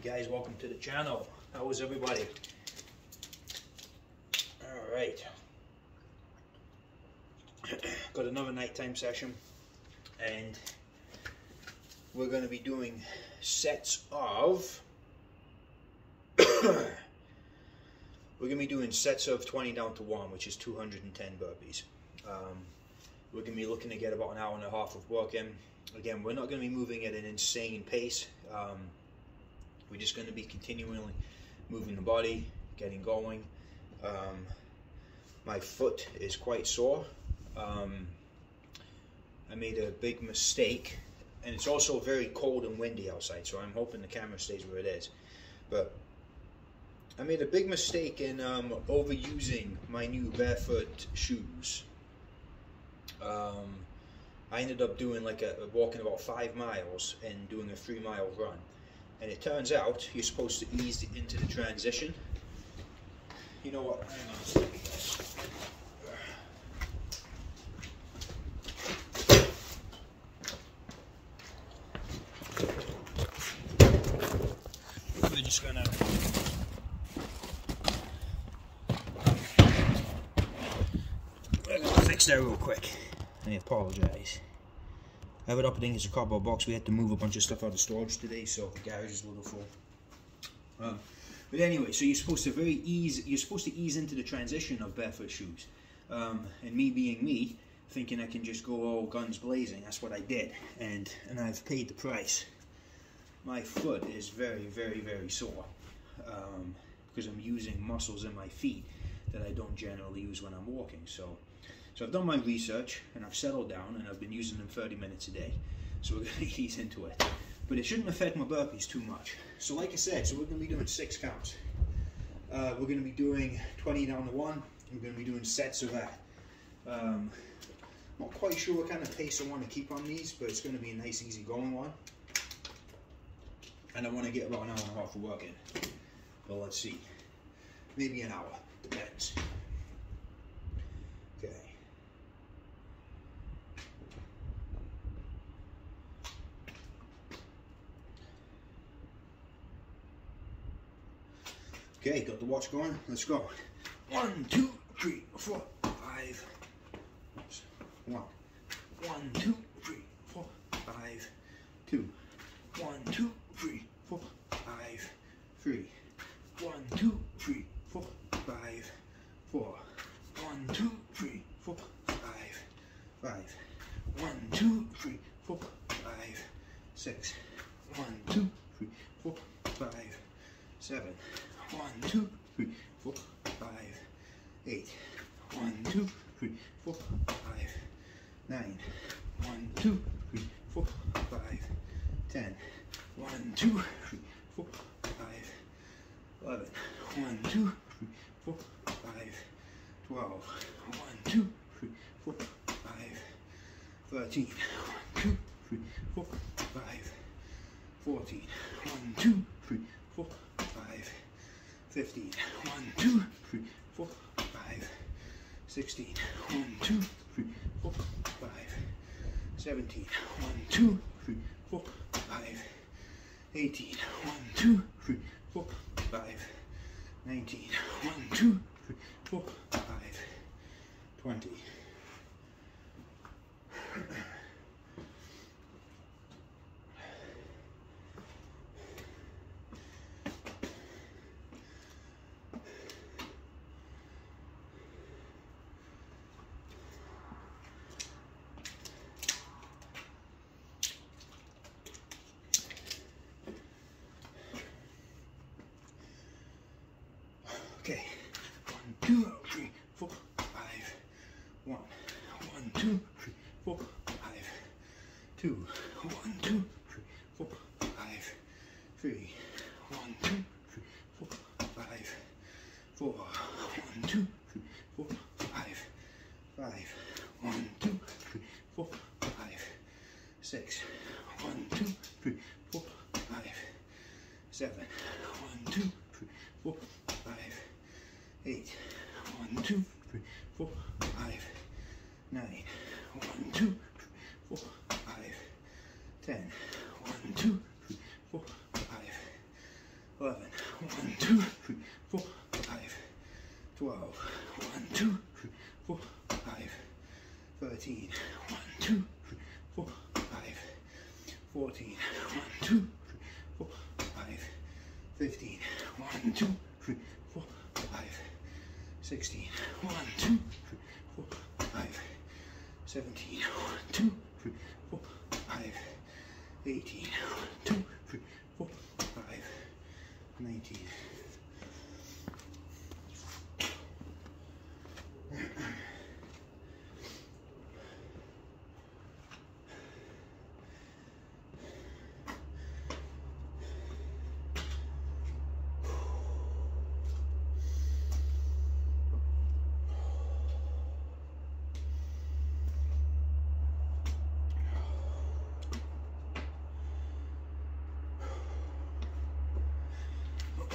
guys, welcome to the channel. How is everybody? Alright. Got another nighttime session and we're going to be doing sets of we're going to be doing sets of 20 down to 1, which is 210 burpees. We're going to be looking to get about an hour and a half of work in. Again, we're not going to be moving at an insane pace. We're just going to be continually moving the body, getting going. My foot is quite sore. I made a big mistake, and it's also very cold and windy outside, so I'm hoping the camera stays where it is. But I made a big mistake in overusing my new barefoot shoes. I ended up doing walking about 5 miles and doing a 3-mile run. And it turns out you're supposed to ease into the transition. You know what? Hang on a second, guys. We're just gonna fix that real quick. I apologize. I have it up against a cardboard box. We had to move a bunch of stuff out of storage today, so the garage is a little full. But anyway, so you're supposed to ease into the transition of barefoot shoes. And me being me, thinking I can just go all guns blazing, that's what I did. And I've paid the price. My foot is very, very, very sore. Because I'm using muscles in my feet that I don't generally use when I'm walking. So I've done my research and I've settled down and I've been using them 30 minutes a day. So we're going to ease into it. But it shouldn't affect my burpees too much. So like I said, so we're going to be doing 6 counts. We're going to be doing 20 down to 1. We're going to be doing sets of that. Not quite sure what kind of pace I want to keep on these, but it's going to be a nice easy going one. And I want to get about an hour and a half of work in. Well, let's see. Maybe an hour. Depends. Okay. Okay, got the watch going. Let's go. 1, 2, 3, 4, 5. Oops. 1, 2, 3, 4, 5. 2. 1, 2, 3, 4, 5. 3. 1, 2, 3, 4, 5. 4. 1, 2, 3, 4, 5. 5. 1, 2, 3, 4, 5. 6. 1, 2, 3, 4, 5. 7. 1, 2, 3, 4, 5. 8. 1, 2, 3, 4, 5. 9. 1, 2, 3, 4, 5. 10. 1, 2, 3, 4, 5. 11. 1, 2, 3, 4, 5. 12. 1, 2, 3, 4, 5. 13. 1, 2, 3, 4, 5. 14. 1, 2, 3, 4, 5. 15. 1, 2, 3, 4, 5. 16. 1, 2, 3, 4, 5. 17. 1, 2, 3, 4, 5. 18. 1, 2, 3, 4, 5. 19. 1, 2, 3, 4, 5. 20. Okay, 1, 2, 3, 4, 5. 1, 2, 3, 4, 5. 2, 1, 2, 3, 4, 5. 3, 1, 2, 3, 4, 5. 4, 1, 2, 3, 4, 5. 5, 1, 2, 3, 4, 5. 6, 1, 2, 3, 4, 5. 7, 1, 2, 3, 4, 5. 8, 1, 2, 3, 4, 5. 9, 1, 2, 3, 4, 5. 10, 1, 2, 3, 4, 5.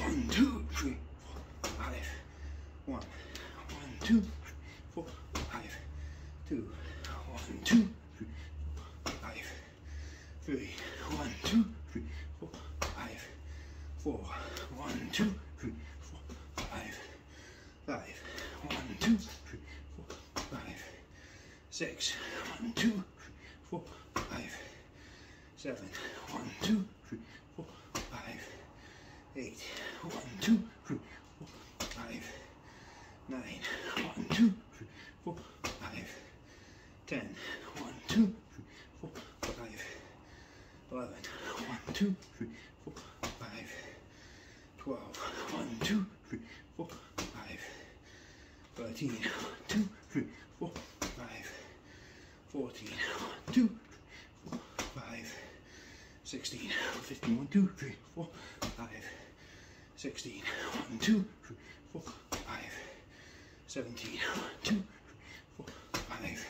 1, 2, 3, 4, 5. 1, 2, 4, 5. 2, 1, 2, 3, 5. 3, 1, 2, 3, 4, 5. 4, 1, 2, 3, 4, 5. 5, 1, 2, 3, 4, 5. 6, 1, 2, 3, 4, 5. 7, 1, 2, 3, 4, 5. 8, 1, 2, 3, 4, 5. 9, 1, 2, 3, 4, 5. 10, 1, 2, 3, 4, 5. 11, 1, 2, 3, 4, 5. 12, 1, 2, 3, 4, 5. 13, 1, 2, 3, 4, 5. 14, 1, 2, 3, 4, 5. 16, 15, 1, 2, 3, 4, 5. 16, 1, 2, 3, 4, 5. 17, 1, 2, 3, 4, 5.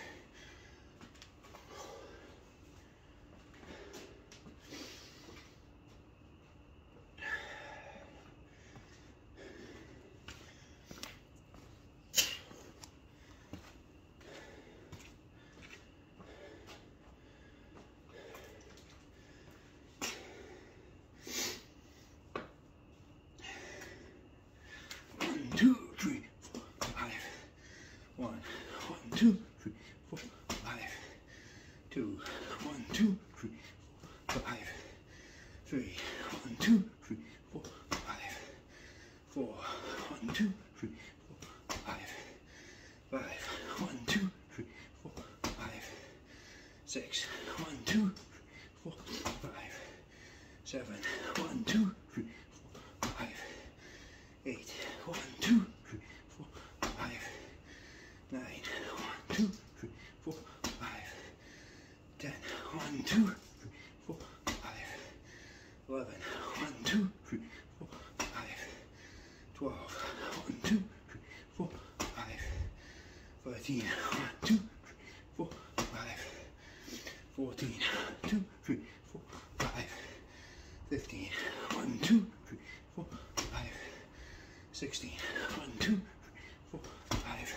Two, three, four, five. 1, 2, 3, 4, 5. 2, 1, 2, 3, 4, 5. 3, 1, 2, 3, 4, 5. 4, 1, 2, 3, 4, 5. 5, 1, 2, 3, 4, 5. 6, 1, 2, 3, 4, 5. 7, 1, 2, 3, 4, 5. 8, 1, 2, 3, 4, 5. 9, 1, 2, 3, 4, 5. 10, 1, 2, 3, 4, 5. 11, 1, 2, 3, 4, 5. 12, 1, 2, 3, 4, 5. 13, 1, 2, 3, 4, 5. 14, 2, 3, 4, 5. 15, 1, 2, 3, 4, 5. 16, 1, 2, 3, 4, 5.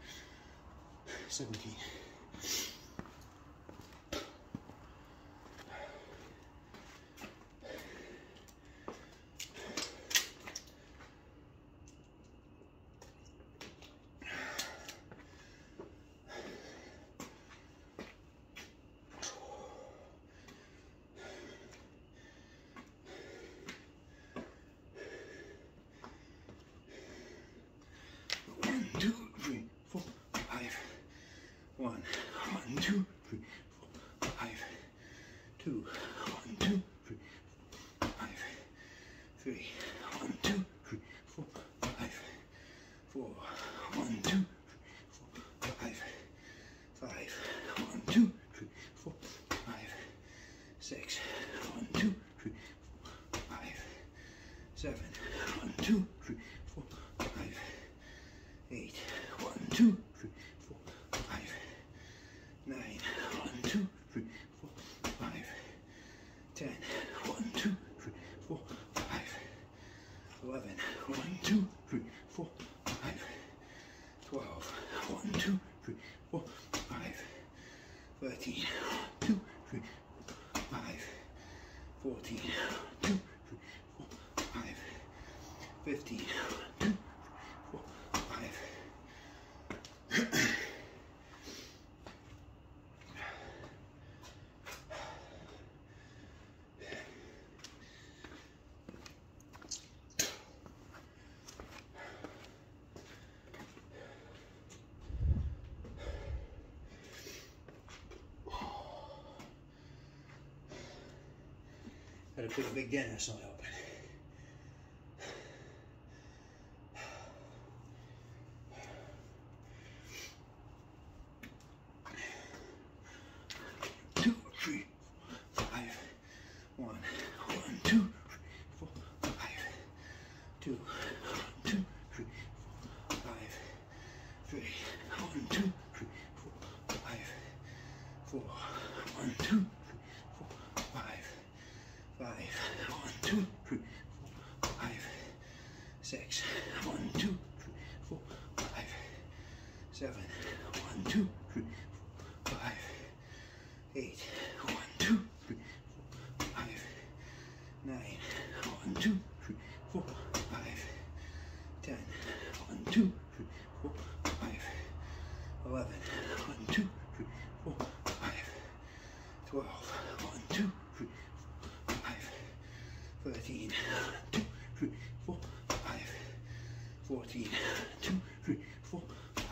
17. One, two, three, four, five. 1, 2, 3, 4, 5. 2, 1, 2, 3, 4, 5. 3, 1, 2, 3, 4, 5. 4, 1, 2, 3, 4, 5. 5, 1, 2, 3, 4, 5. 6, 1, 2, 3, 4, 5. 7, 1, 2, 3, 4, 5. 8, 1, 2, 3, 4, 5. 9, 1, 2, 3, 4, 5. 10, 1, 2, 3, 4, 5. 11, 1, 2, 3, 4, 5. 12, 1, 2, 3, 4, 5. 13, 2, 3, 4, 5. 14, 2, 3, 4, 5. 15, 2, 4, 5. Had to put a big dent, that's not helping. Two, three, 4, 5. 1, 2, 3, 4, 5. 2, 1, 2, 3, 4, 5. 3, 1, 2, 3, 4, 5. 4, 1, 2, 3, 4, 5. 5, 1, 2, 3, 4, 5. 13, 2, 3, 4, 5, 14, 2, 3, 4, 5.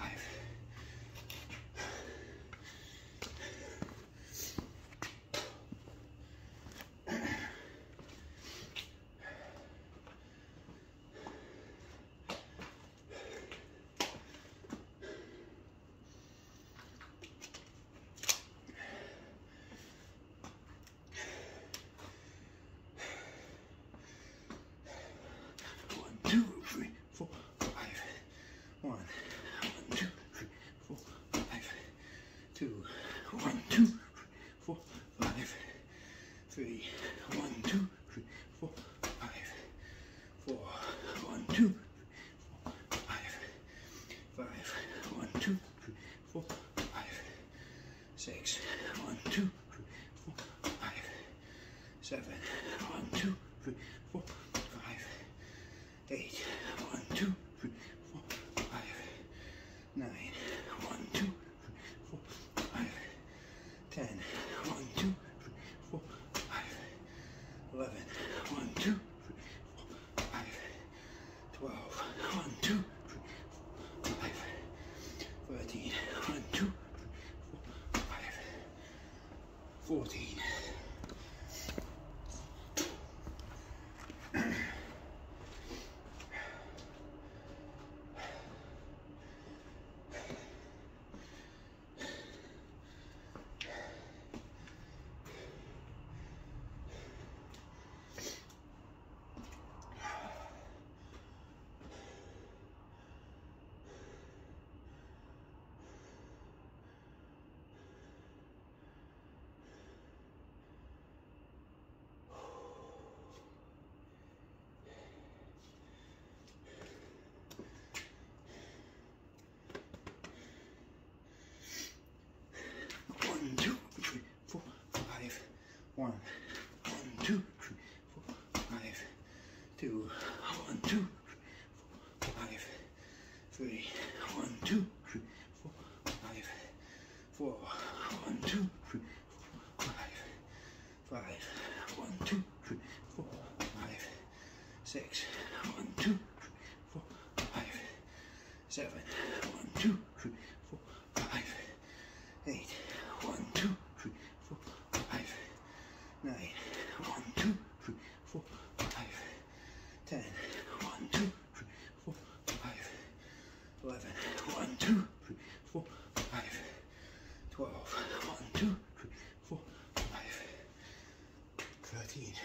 Two, three, four, five. 1, 2, 3, 4, 5. 2, 1, 2, 3, 4, 5. 3, 1, 2, 3, 4, 5. 4, 1, 2, 3, 4, 5. 5, 1, 2, 3, 4, 5. 6, 1, 2, 3, 4, 5. 7, 1, 2, 3, 4, 5. 8, 1, 2, 3, 4, 5. 9, 1, 2, 3, 4, 5. 10, 1, 2, 3, 4, 5. 11, 1, 2, 3, 4, 5. 12, 1, 2, 3, 4, 5. 13, 1, 2, 3, 4, 5. 14. One, two, three, four, five. 1, 2, 3, 4, 5. 2, 1, 2, 3, 4, 5. 3, 1, 2, 3, 4, 5. 4, 1, 2, 3, 4, 5. 5, 1, 2, 3, 4, 5. 6, 1, 2, 3, 4, 5. 7, 1, 2, 3, 4, 5. 8, 1, 2, 3, 4, 5. 9, 1, 2, 3, 4, 5. 10, 1, 2, 3, 4, 5. 11, 1, 2, 3, 4, 5. 12, 1, 2, 3, 4, 5. 13.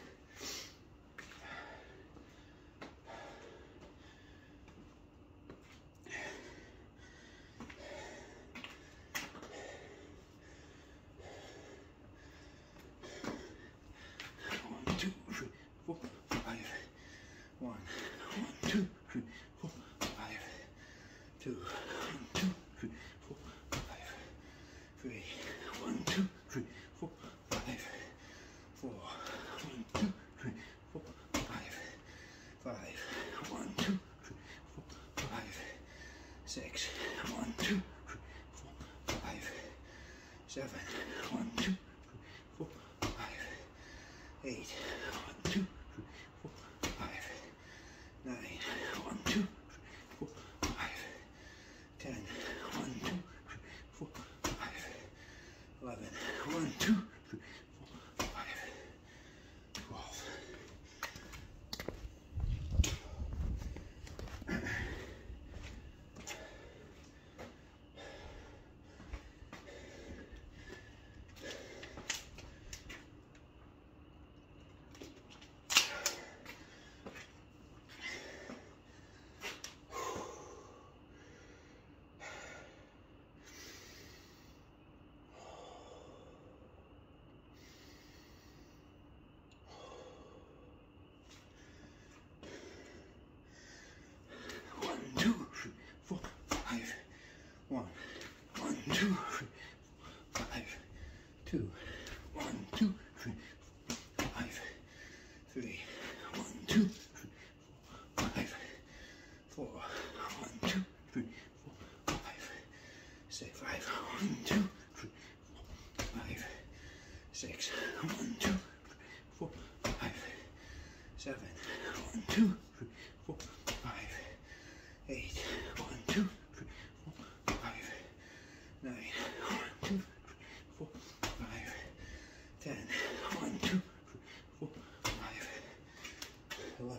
Two, three, four, 5. 1, 2, 3, 4, 5. 2, 1, 2, 3, 4, 5. 3, 1, 2, 3, 4, 5. 4, 1, 2, 3, 4, 5. 5, 1, 2, 3, 4, 5. 6, 1, 2, 3, 4, 5. 7, 1, 2, 3, 4, 5. 8, 1, 2, 3, 4, 5. 9, 1, 2, 3, 4, 5. 10, 1, 2, 3, 4, 5. 11, 1, 2, 3, 4, 5. 12. 7, 1, 2, 3, 4, 5, 8, 1, 2, 3, 4, 5, 9, 1, 2, 3, 4, 5, 10, 1, 2, 3, 4, 5, 11.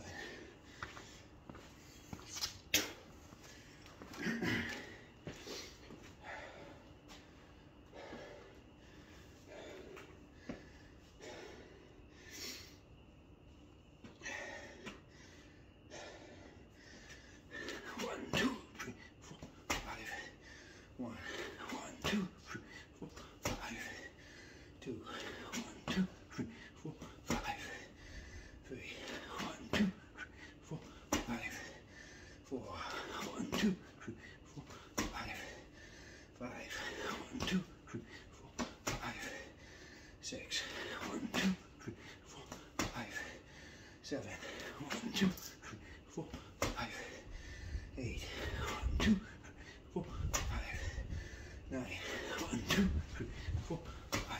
Six, 1, 2, 3, 4, 5, 7, 1, 2, 3, 4, 5, 8, 1, 2, 3, 4, 5, 9, 1, 2, 3, 4, 5,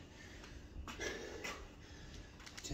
10.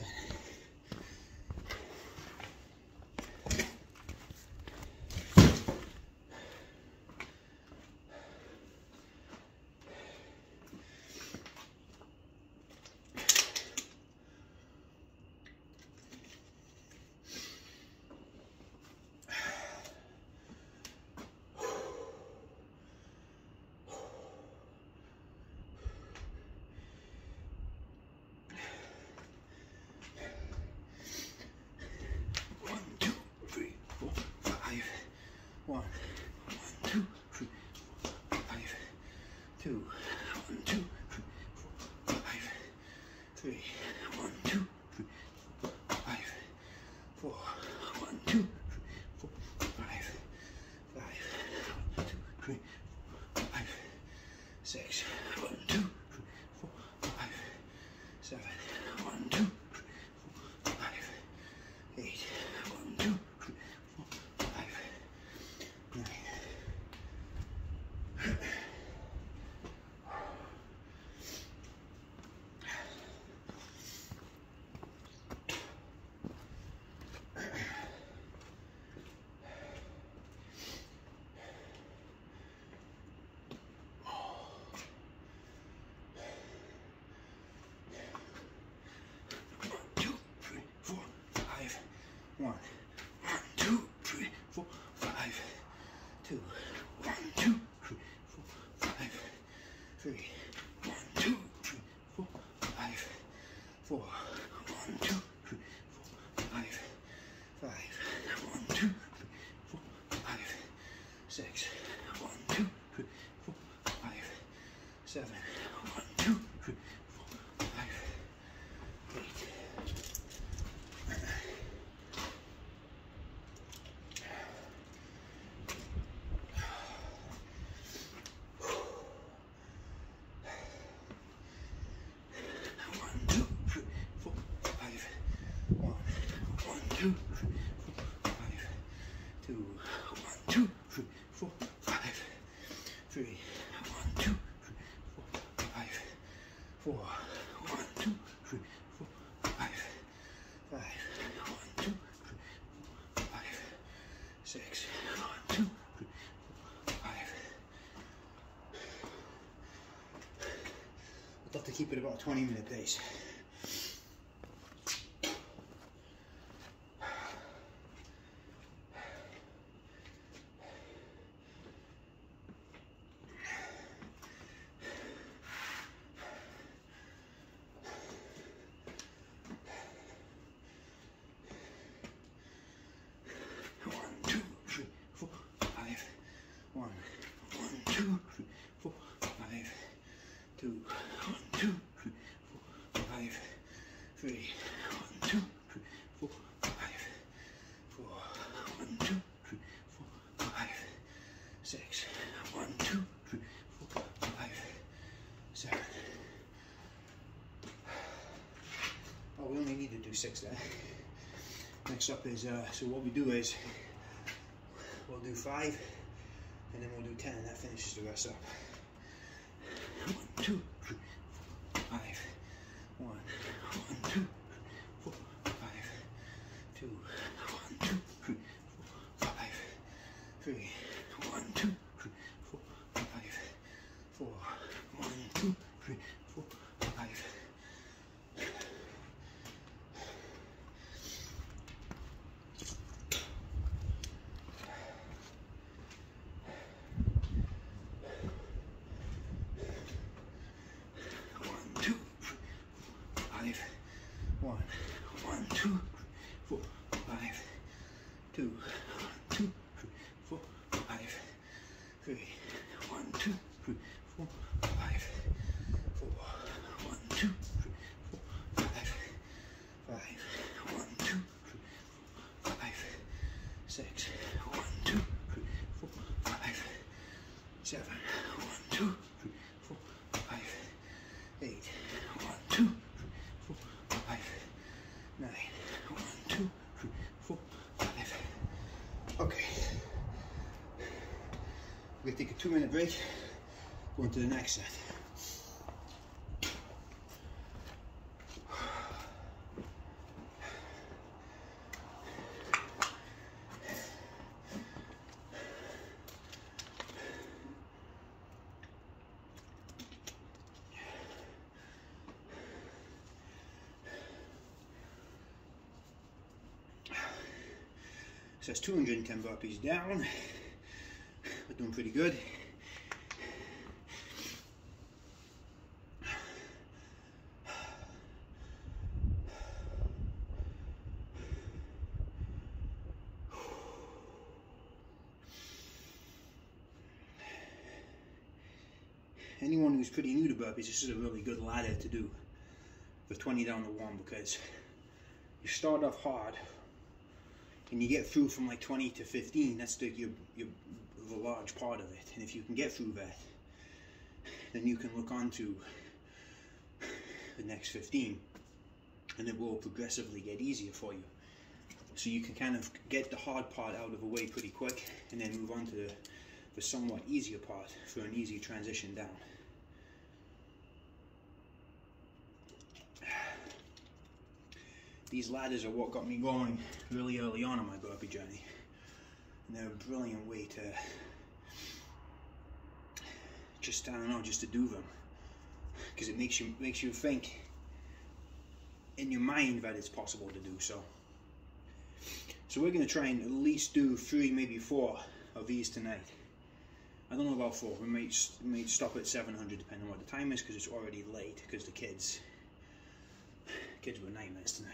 One, 2, 3, 4, 5, 2, 1, 2, 3, 4, 5, 3, 1, 2, 3, 4, 5, 4, 1, 2, 3, 4, 5, 5, 1, 2, 3, 4, 5, 6, 1, 2, 3, 4, 5, 7, 1, 2, 3, 4, 5, 8, 1, 2, 3, 4, 5, 9. One, 2, 3, 4, 5, 2, 1, 2, 3, 4, 5, 3, 1, 2, 3, 4, 5, 4, 1, 2, 3, 4, 5, 5, 1, 2, 3, 4, 5, 6, 1, 2, 3, 4, 5, 7, 1, 2, 3, 4, 5, 8. Two, 1, 2, 3, 4, 5, 3, 1, 2, 3, 4, 5, 4, 1, 2, 3, 4, 5, 5, 1, 2, 3, 4, 5, 6, 1, 2, 3, 4, 5. I'd love to keep it about a 20-minute pace. One, 2, 3, 4, 5, 2, 1, 2, 3, 4, 5, 3, 1, 2, 3, 4, 5, 4, 1, 2, 3, 4, 5, 6, 1, 2, 3, 4, 5, 7. Oh, we only need to do 6 there. Next up is, so what we do is, we'll do 5, and then we'll do 10, and that finishes the rest up. 1, 2, 3, 4, 5. 1, 2, 3, 4, 5, 4, 5, 2, 2, 3, 4, 5, 3, 1, 2, 3, 4, 5, 4, 1, 2, 3, 4, 5, 5, 1, 2, 3, 4, 5, 6, 1, 2, 3, 4, 5, 7, 1, 2, 3, 4, 5, 8, 1, 2, 3, 4, 5, 9, 1, 2, 3, 4, 5. Okay. We're gonna take a 2-minute break, go into the next set. So that's 210 burpees down. We're doing pretty good. Anyone who's pretty new to burpees, this is a really good ladder to do for 20 down to 1, because you start off hard and you get through from like 20 to 15. That's the large part of it, and if you can get through that, then you can look on to the next 15, and it will progressively get easier for you. So you can kind of get the hard part out of the way pretty quick, and then move on to the somewhat easier part for an easy transition down. These ladders are what got me going really early on in my burpee journey, and they're a brilliant way to just, I don't know, just to do them, because it makes you think in your mind that it's possible to do so. So we're going to try and at least do 3, maybe 4 of these tonight. I don't know about 4. We might stop at 700 depending on what the time is, because it's already late, because the kids were nightmares tonight.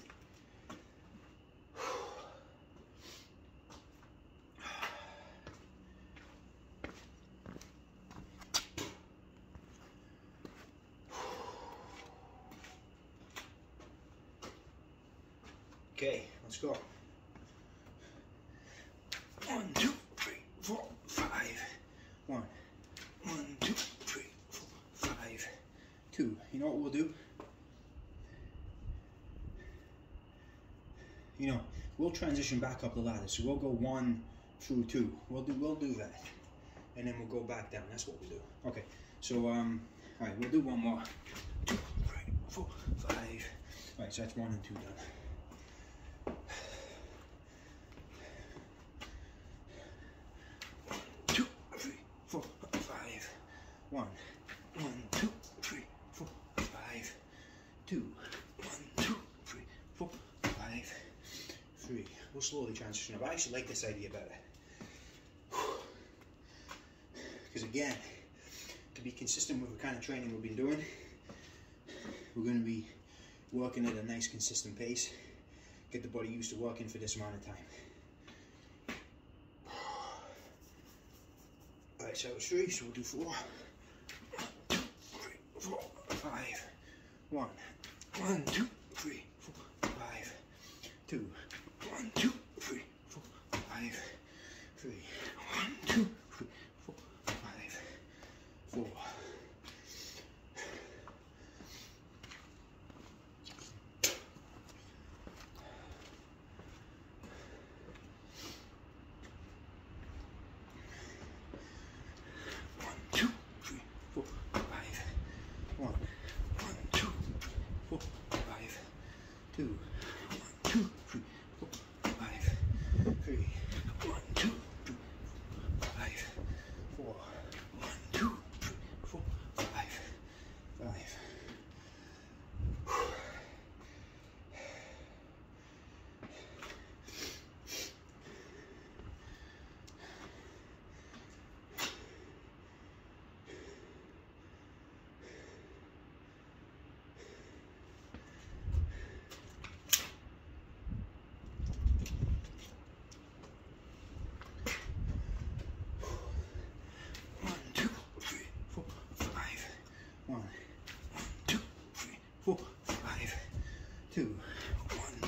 Okay, let's go. 1, 2, 3, 4, 5. 1, 2, 3, 4, 5. 2. You know what we'll do? You know, we'll transition back up the ladder. So we'll go 1 through 2. We'll do that, and then we'll go back down. That's what we'll do. Okay. So all right, we'll do one more. 2, 3, 4, 5. All right, so that's 1 and 2 done. 1, 2, 3, 4, 5, 2, 1, 2, 3, 4, 5, 3. We'll slowly transition up. I actually like this idea better, because again, to be consistent with the kind of training we've been doing, we're going to be working at a nice consistent pace, get the body used to working for this amount of time. Alright, so it's 3, so we'll do 4. 4, 5. 1, 2, 3, 4, 5. 2, 1, 2, 3, 4, 5. 3, 1, 2, 3, 4, 5. 4. Two, 1, 2, 3, 4, 5.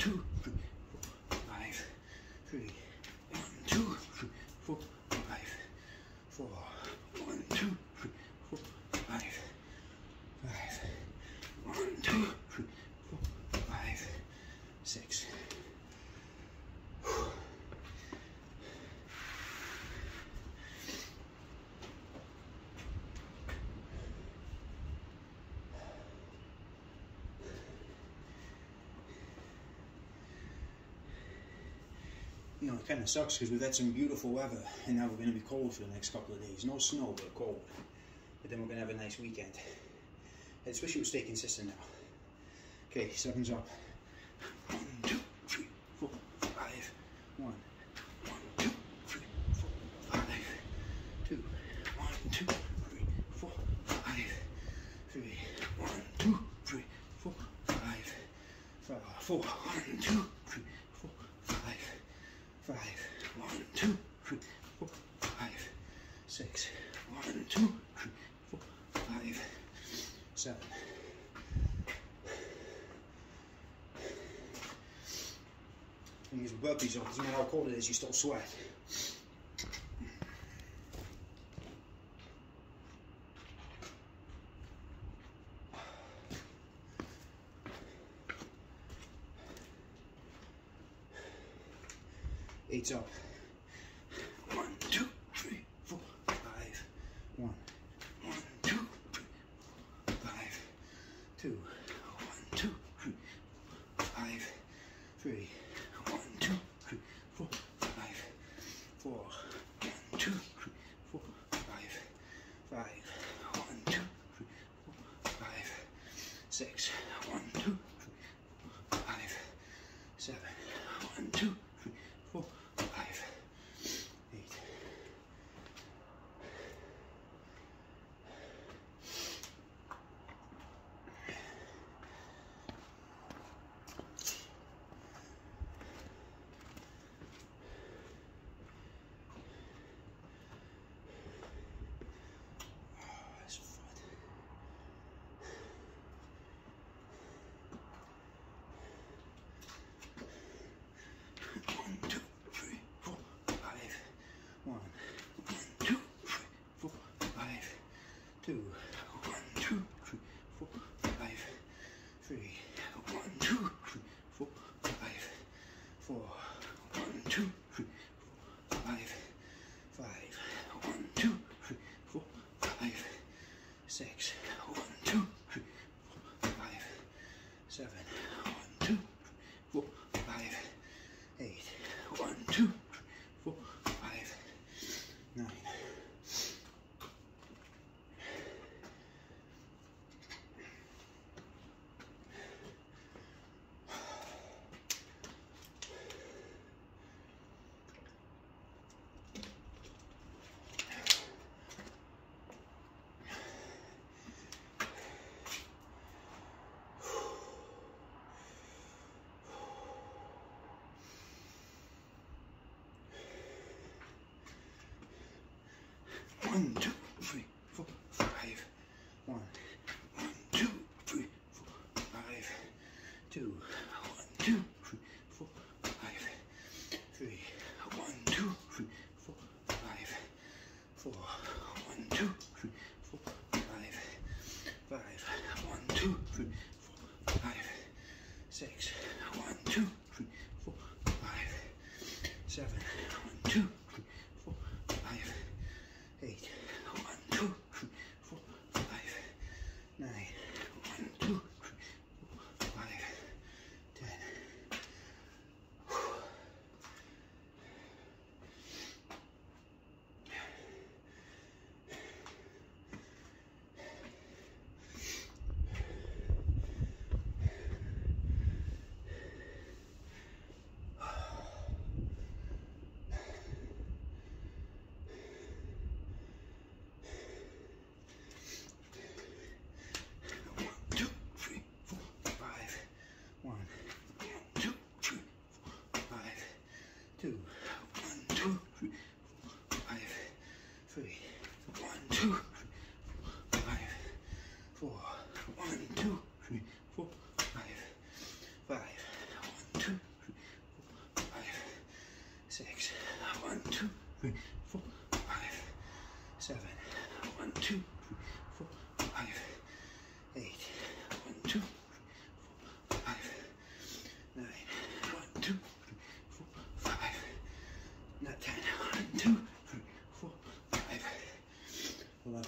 2, 3, 4, 5, 3, 1, 2, 3, 4, 5, 4, 1, 2, 3, 4, 5, 5, 1, 2, 3, 4, 5, 6. You know, it kind of sucks because we've had some beautiful weather and now we're going to be cold for the next couple of days. No snow, but cold. But then we're going to have a nice weekend. I just wish it would stay consistent now. Okay, 7's up. 1, 2, 3, 4, 5. 1, 2, 3, 4, 5. 2, 1, 2, 3, 4, 5. 3, 1, 2, 3, 4, 5. 4, 1, 2, 3, 4, 5. 5, 1, 2, 3, 4, 5, 6, 1, 2, 3, 4, 5, 7. And these burpees on, doesn't matter how cold it is, you still sweat. Eight's up. 1, 2, 3, 4, 5. 1, 2, 3, 4, 5. 2, 1, 2, 3, 5. 3, 1, 2, 3, 4, 5. 4, 1, 2, 3, 4, 5. 5, 1, 2, 3, 4, 5. 6, 1, 2, 3, 4, 5. 7, 1, 2, 3, 4, 5, 8. Oh, that's fun. 1, 2, 3, 4, 5. 1, 2, 3, 4, 5. 2, 1, 2, 3, 4, 5. 3, 1, 2, 3, 4, 5. 4, 1, 2, 3, 4, 5. 5, 1, 2, 3, 4, 5. 6, 1, 2, 3, 4, 5. 7, 1, 2, 3, 4, 5. 8, 1, 2, 3, 4, 5. 9. One, 2, 3, 4, 5. 1, 2, 3, 4, 5. 2, 1, 2, 3, 4, 5. 3, 1, 2, 3, 4, 5. 4, 1, 2, 3, 4, 5. 5, 1, 2, 3, 4, 5. 6, 1, 2, 3, 4, 5. 7, 1, 2, 3, 4, 5. 8, 1, 2, 3, 4, 5. 9, 1, 2, 3, 4, 5. 10. 1, 2, 3, 4, 5, 7, 1, 2, 3, 4, 5, 8, 1, 2, 3, 4, 5, 9, 1, 2, 3, 4, 5, not 10, 1, 2, 3, 4, 5, 11.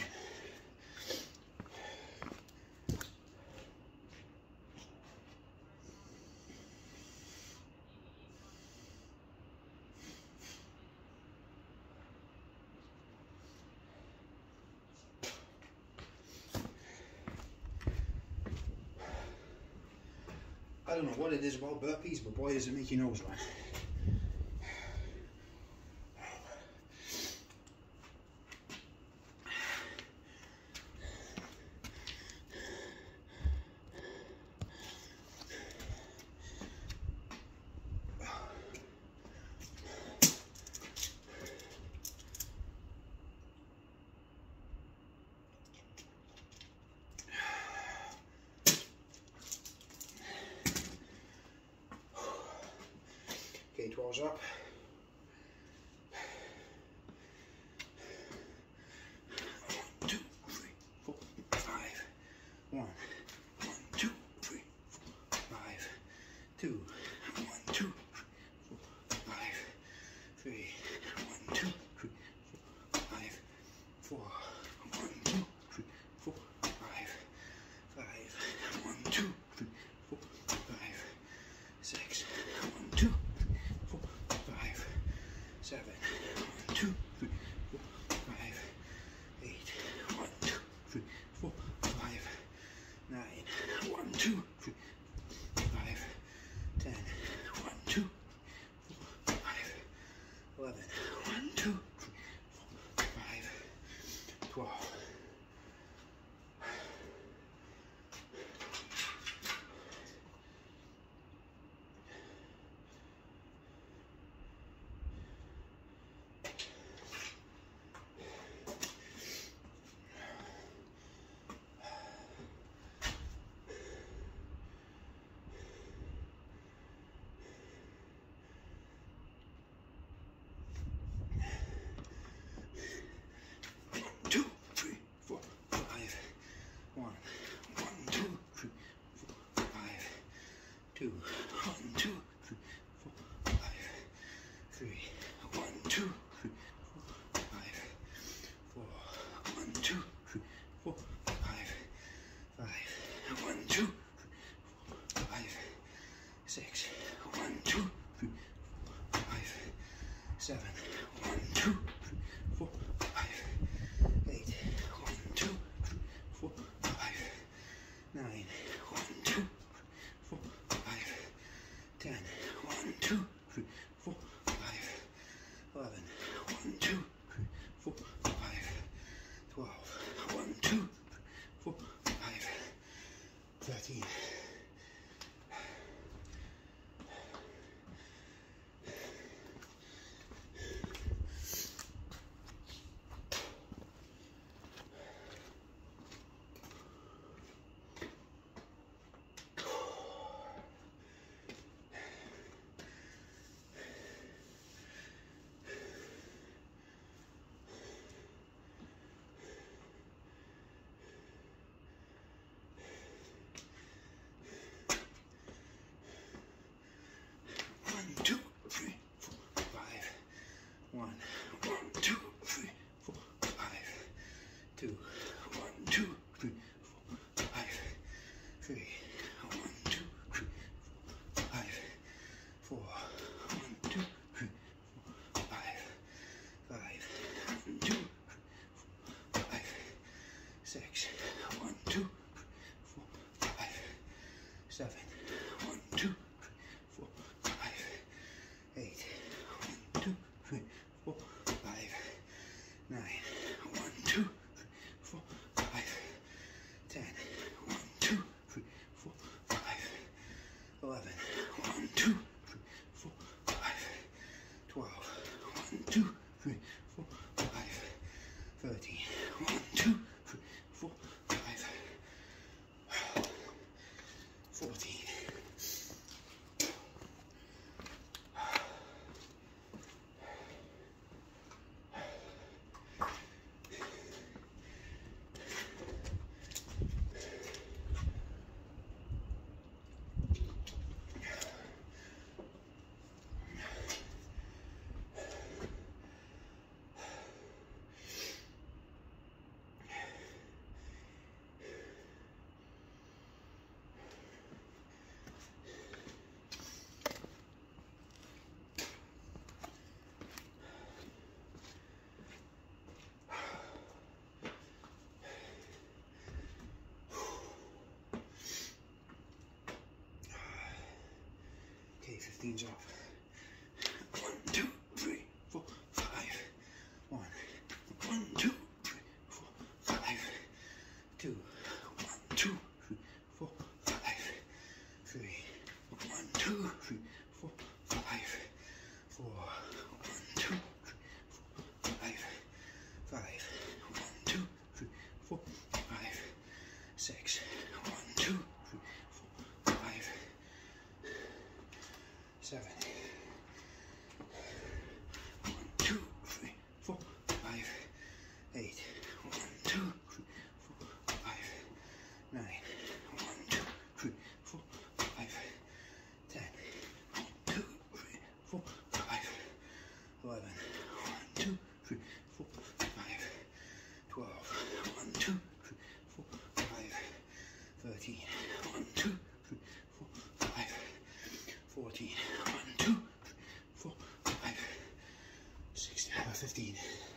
I don't know what it is about burpees, but boy does it make your nose run. Okay, 12's up. 1, 2, 3, 4, 5. 1, 2, 3, 4, 5. 2, 1, 2, 3, 4, 5. 3, 1, 2, 3, 4, 5. 4, 1, 2, 3, 4, 5. 5, 1, 2, 3, 4, 5. 6, 1, 2, 4, 5, 7, 1, 2, 3, 4, 5, 8, 1, 2, 3, 4, 5, 9, 1, 2, 3, 5, 10, 1, 2, 4, 5, 11, 1, 2, 3, 4, 5, 12. Two, 1, 2, 3, 4, 5, 3, 1, 2, 3, 4, 5, 4, 1, 2, 3, 4, 5, 5, 1, 2, 3, 4, 5, 6, 1, 2, 3, 4, 5, 7, 1, 2, 3, 4, 5, 8, 1, 2, 3, 4, 5, 9, 1, 2, 4, 10, 1, 2, 3, 4, 5, 11, 1, 2, 3, 4, 5, 12, 1, 2, 3, 4, 5, 13. One, 2, 3, 4, 5. 2, 1, 2, 3, 4, 5. 3, 1, 2, 3, 4, 5. 4, 1, 2, 3, 4, 5. 5, 1, 2, 3, 4, 5. 6, 1, 2, 3, 4, 5. 7, 1, 2, 3, 4, 5. 8, 1, 2, 3, 4, 5, 9, 1, 2, 3, 4, 5, 10, 1, 2, 3, 4, 5, 11, 1, 2, 3, 4, 5, 12, 1, 2, 3, 4, 5, 13, 1, 2, 3, 4, 5, 14. 15's up. 1, 2, 3, 4, 5. 1, 2, 3, 4, 5. 2, 1, 2, 3, 4, 5. 3, 1, 2, 3, 4, 5. 4, 1, 2, 3, 4, 5. 5, 1, 2, 3, 4, 5. 6, 1, 2, 3, 4, 5. 7, 1, 2, 3, 4, 5. 8, 1, 2, 3, 4, 5. 9, 1, 2, 3, 4, 5. 10, 1, 2, 3, 4, 5. 11, 1, 2, 3, 4, 5. 12, 1, 2, 3, 4, 5. 13, 1, 2, 3, 4, 5. 14, 1, 2, 3, 4, 5. 16, 15.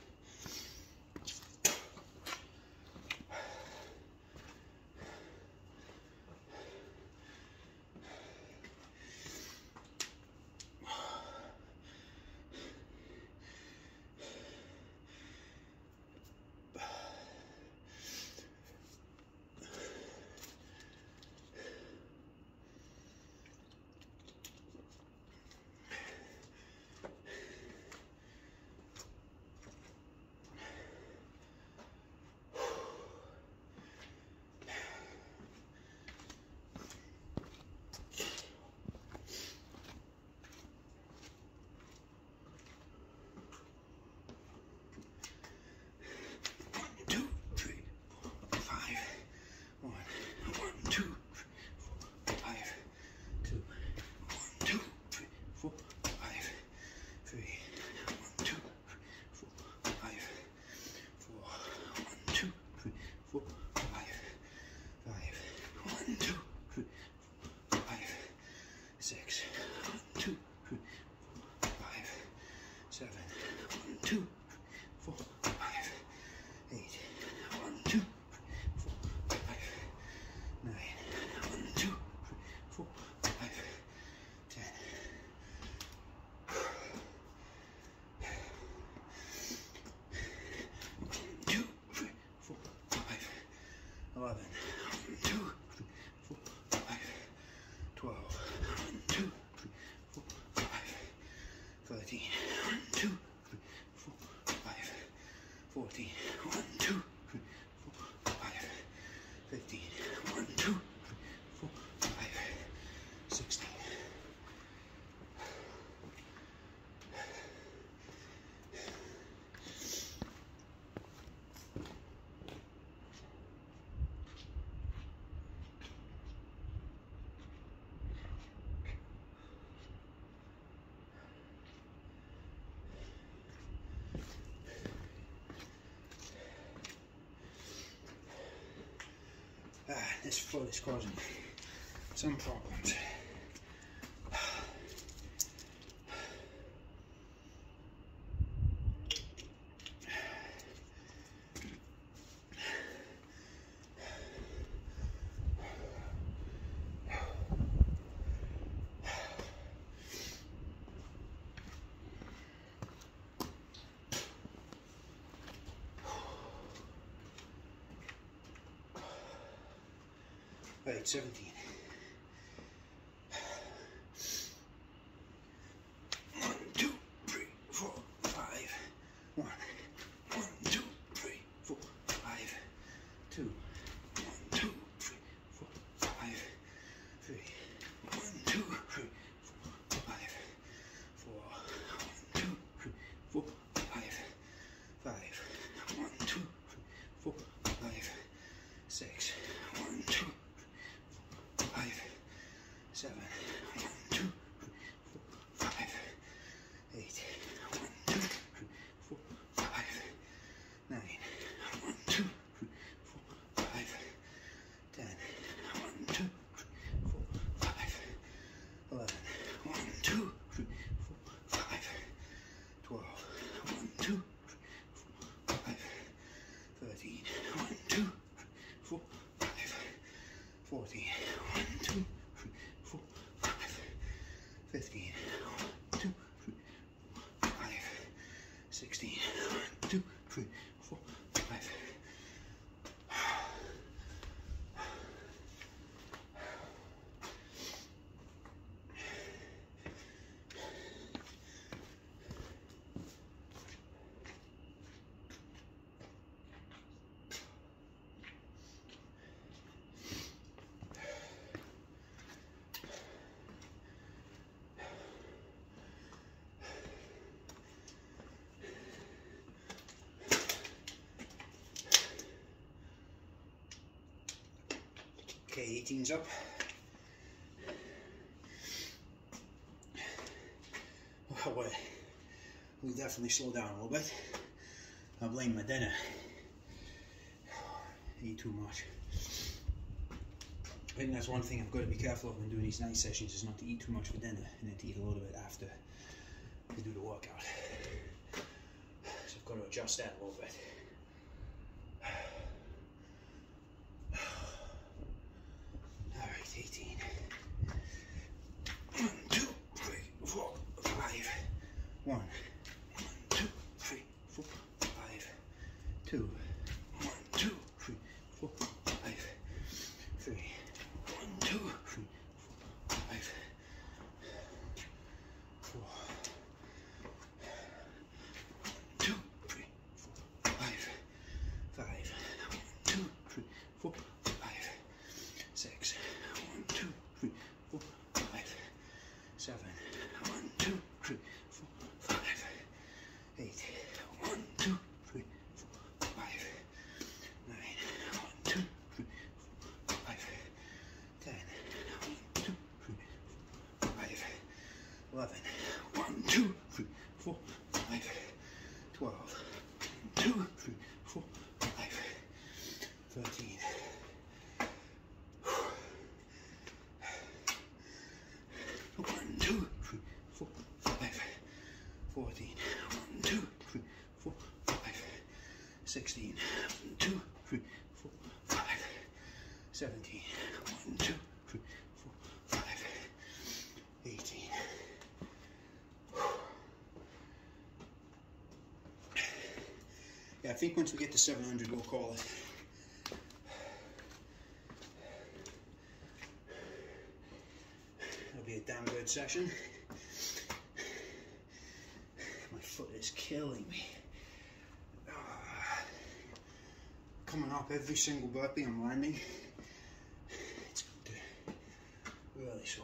This foot is causing some problems. Right, 17. 1, 2, 3, 4, 5. 1, 2, 3, 4, 5. 2, 1, 2, 3, 4, 5. 3, 1, 2, 3, 4, 5. 4, 1, 2, 3, 4, 5. 5, 1, 2, 3, 4, 5. 6, 1, 2, 5, 18s up. Well, we definitely slowed down a little bit. I blame my dinner. Eat too much. I think that's one thing I've got to be careful of when doing these night sessions, is not to eat too much for dinner and then to eat a little bit after to do the workout. So I've got to adjust that a little bit. Alright, 18. 1, 2, 3, 4, 5. 1, 2, 3, 4, 5. 2. 1, 2, 3, 4, 5. 3. 1, 2, 3, 4, 5. 4. 2, 3, 4, 5. 5. 1, 2, 3, 4, 5. 6. 1, 2, 3, 4, 5. 7. 1, 2, 3, 4, 5. 8. 1, 2, 3, 4, 5. 9. 1, 2, 3, 4, 5. 10. 1, 2, 3, 4, 5. 11. 1, 2, 3, 4, 5. 12. 1, 2, 3, 4, 5. 13. 1, 2, 3, 4, 5. 14. 1, 2, 3, 4, 5. 16. 1, 2, 3, 4, 5. 17. 1, 2, 3, 4, 5. 18. Yeah, I think once we get to 700, we'll call it. That'll be a damn good session. My foot is killing me. Coming up every single burpee I'm landing, it's really sore.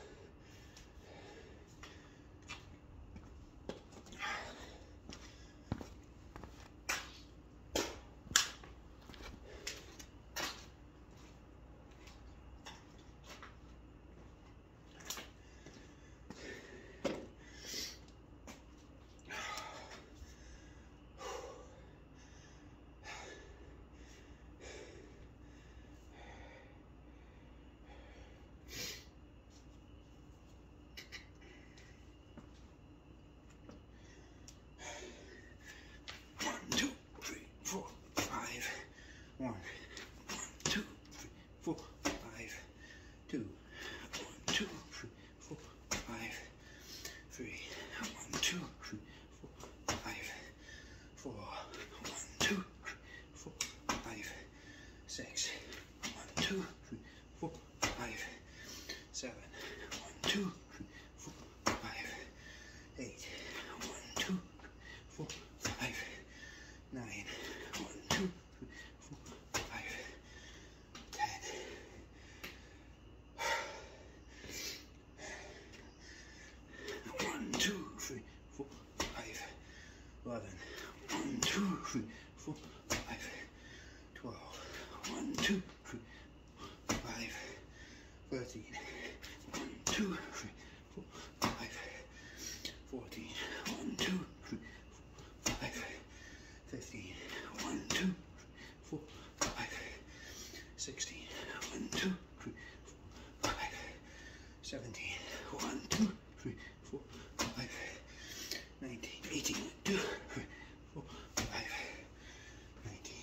One, 2, 3, 4, 5. 2. 1, 2, 3, 4, 5. 3. 1, 2, 3, 4, 5. 4. 1, 2, 3, 4, 5. 6. 1, 2, 3, 4, 5. 7. 1, 2, 3, 4, 5. 8. 1, 2, 3, 4, 5. 9. 1, 2, 3, 4, 5. 10. 1, 2, 3, 4, 5. 11. 1, 2, 3, 4, 5. 12. 1, 2, 3, 4, 5. 13. 1, 2, 3, 4, 5. 14. 1, 2, 3, 4, 5. 15. 1, 2, 3, 4, 5. 16. 1, 2, 3, 4, 5. 17. 1, 2, 3, 4, 5. 19. 18. 1, 2, 3, 4, 5. 19.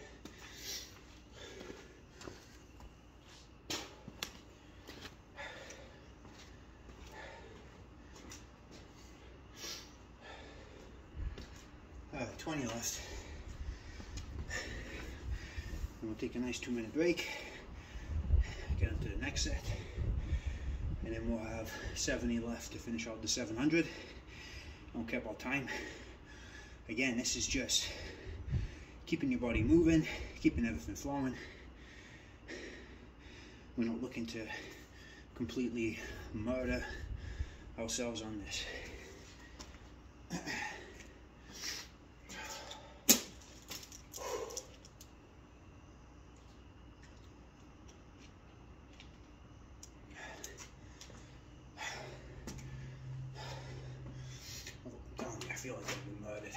All right, 20 left. And we'll take a nice 2-minute break, get into the next set, and then we'll have 70 left to finish out the 700. Don't care about time. Again, this is just keeping your body moving, keeping everything flowing. We're not looking to completely murder ourselves on this. feel like I've been murdered.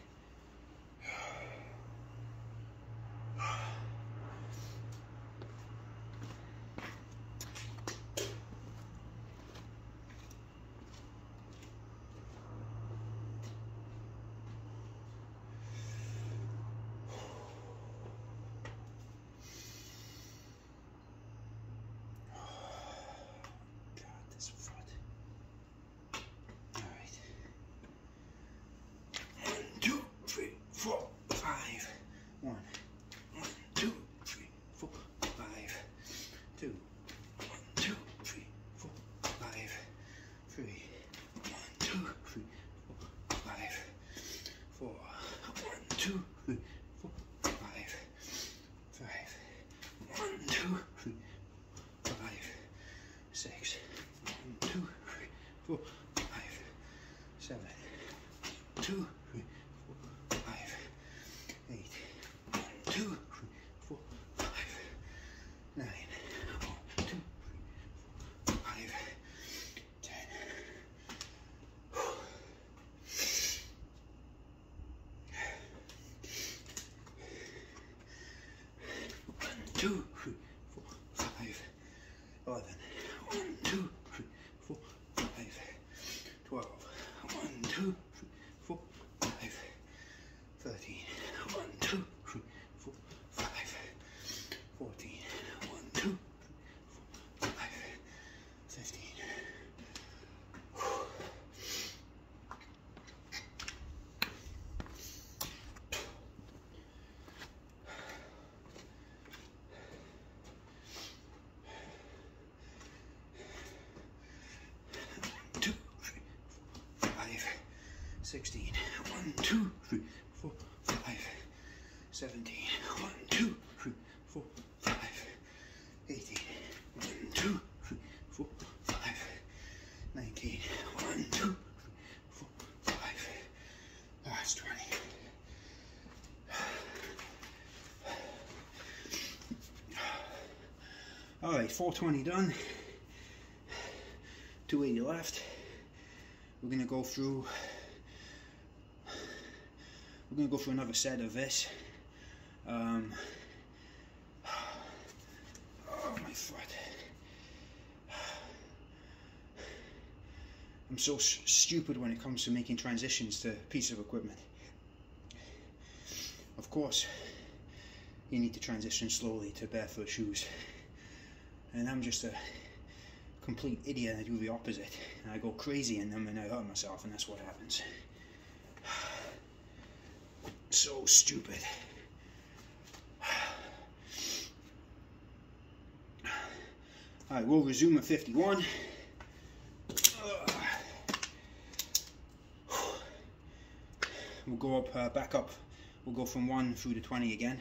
Two, three, four, five, 11. 1, 2, 3, 4, 5, 12. 1, 2, 3, 4, 5, 13. 1, 2, 3, 4, 5, 14. 1, 2, 3, 4, 5, 15. Two, three, 16. 1, 2, 3, 4, 5, 17. 1, 2, 3, 4, 5, 18. 1, 2, 3, 4, 5, 19. 1, 2, 3, 4, 5. That's 20. All right, 420 done. 280 left. We're gonna go through another set of this. Oh, my foot. I'm so stupid when it comes to making transitions to pieces of equipment. Of course, you need to transition slowly to barefoot shoes. And I'm just a complete idiot. I do the opposite. And I go crazy in them and I hurt myself, and that's what happens. So stupid. Alright, we'll resume at 51. We'll go up, back up. We'll go from 1 through to 20 again.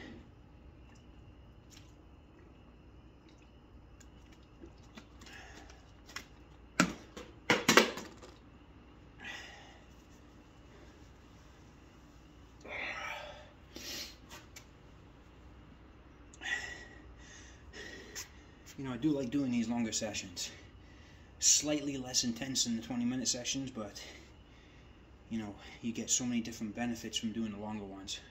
You know, I do like doing these longer sessions. Slightly less intense than the 20-minute sessions, but you know, you get so many different benefits from doing the longer ones.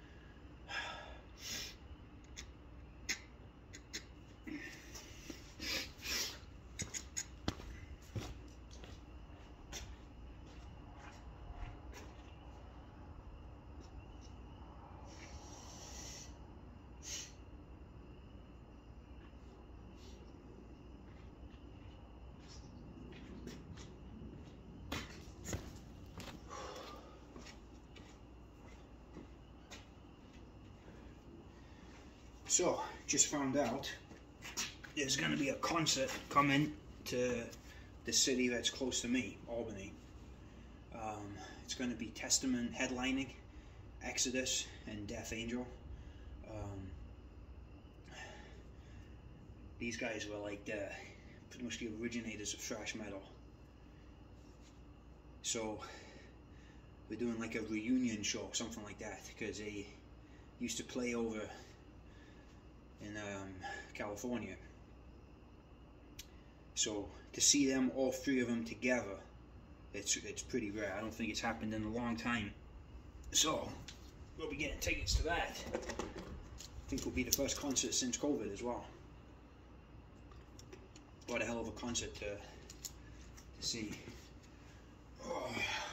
So, just found out there's going to be a concert coming to the city that's close to me, Albany. It's going to be Testament headlining, Exodus, and Death Angel. These guys were like pretty much the originators of thrash metal. So, we're doing like a reunion show, something like that, because they used to play over in California. So to see them, all three of them together, It's pretty rare. I don't think it's happened in a long time. So we'll be getting tickets to that. I think it'll be the first concert since COVID as well. What a hell of a concert to see. Oh.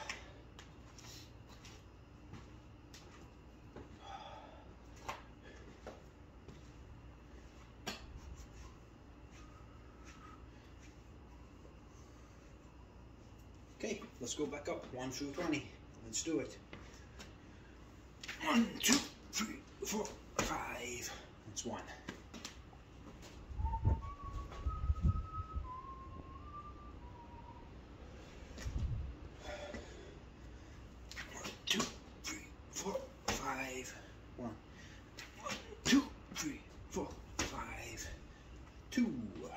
Okay, let's go back up. 1 through 20. Let's do it. 1, 2, 3, 4, 5. That's 1. 2, 3, 4, 5. 1, 2, 3, 4, 5. 2.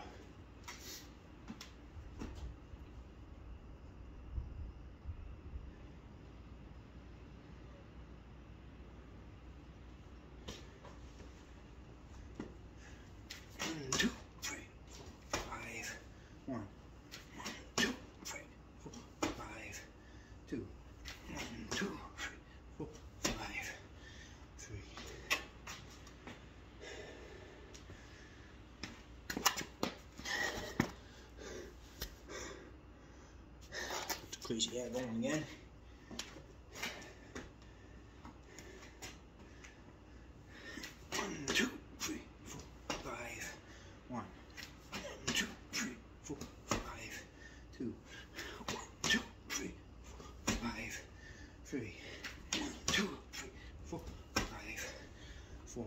2, 3, 4, 5. 1, 2, 3, 4, 5. 2, 1, 2, 3, 4, 5. 3. It's a crazy air going again. 1, 2, 3, 4, 5. 1, 2, 3, 4, 5. 2, 1, 2, 3, 4, 5. 3, 1, 2, 3, 4, 5. 4.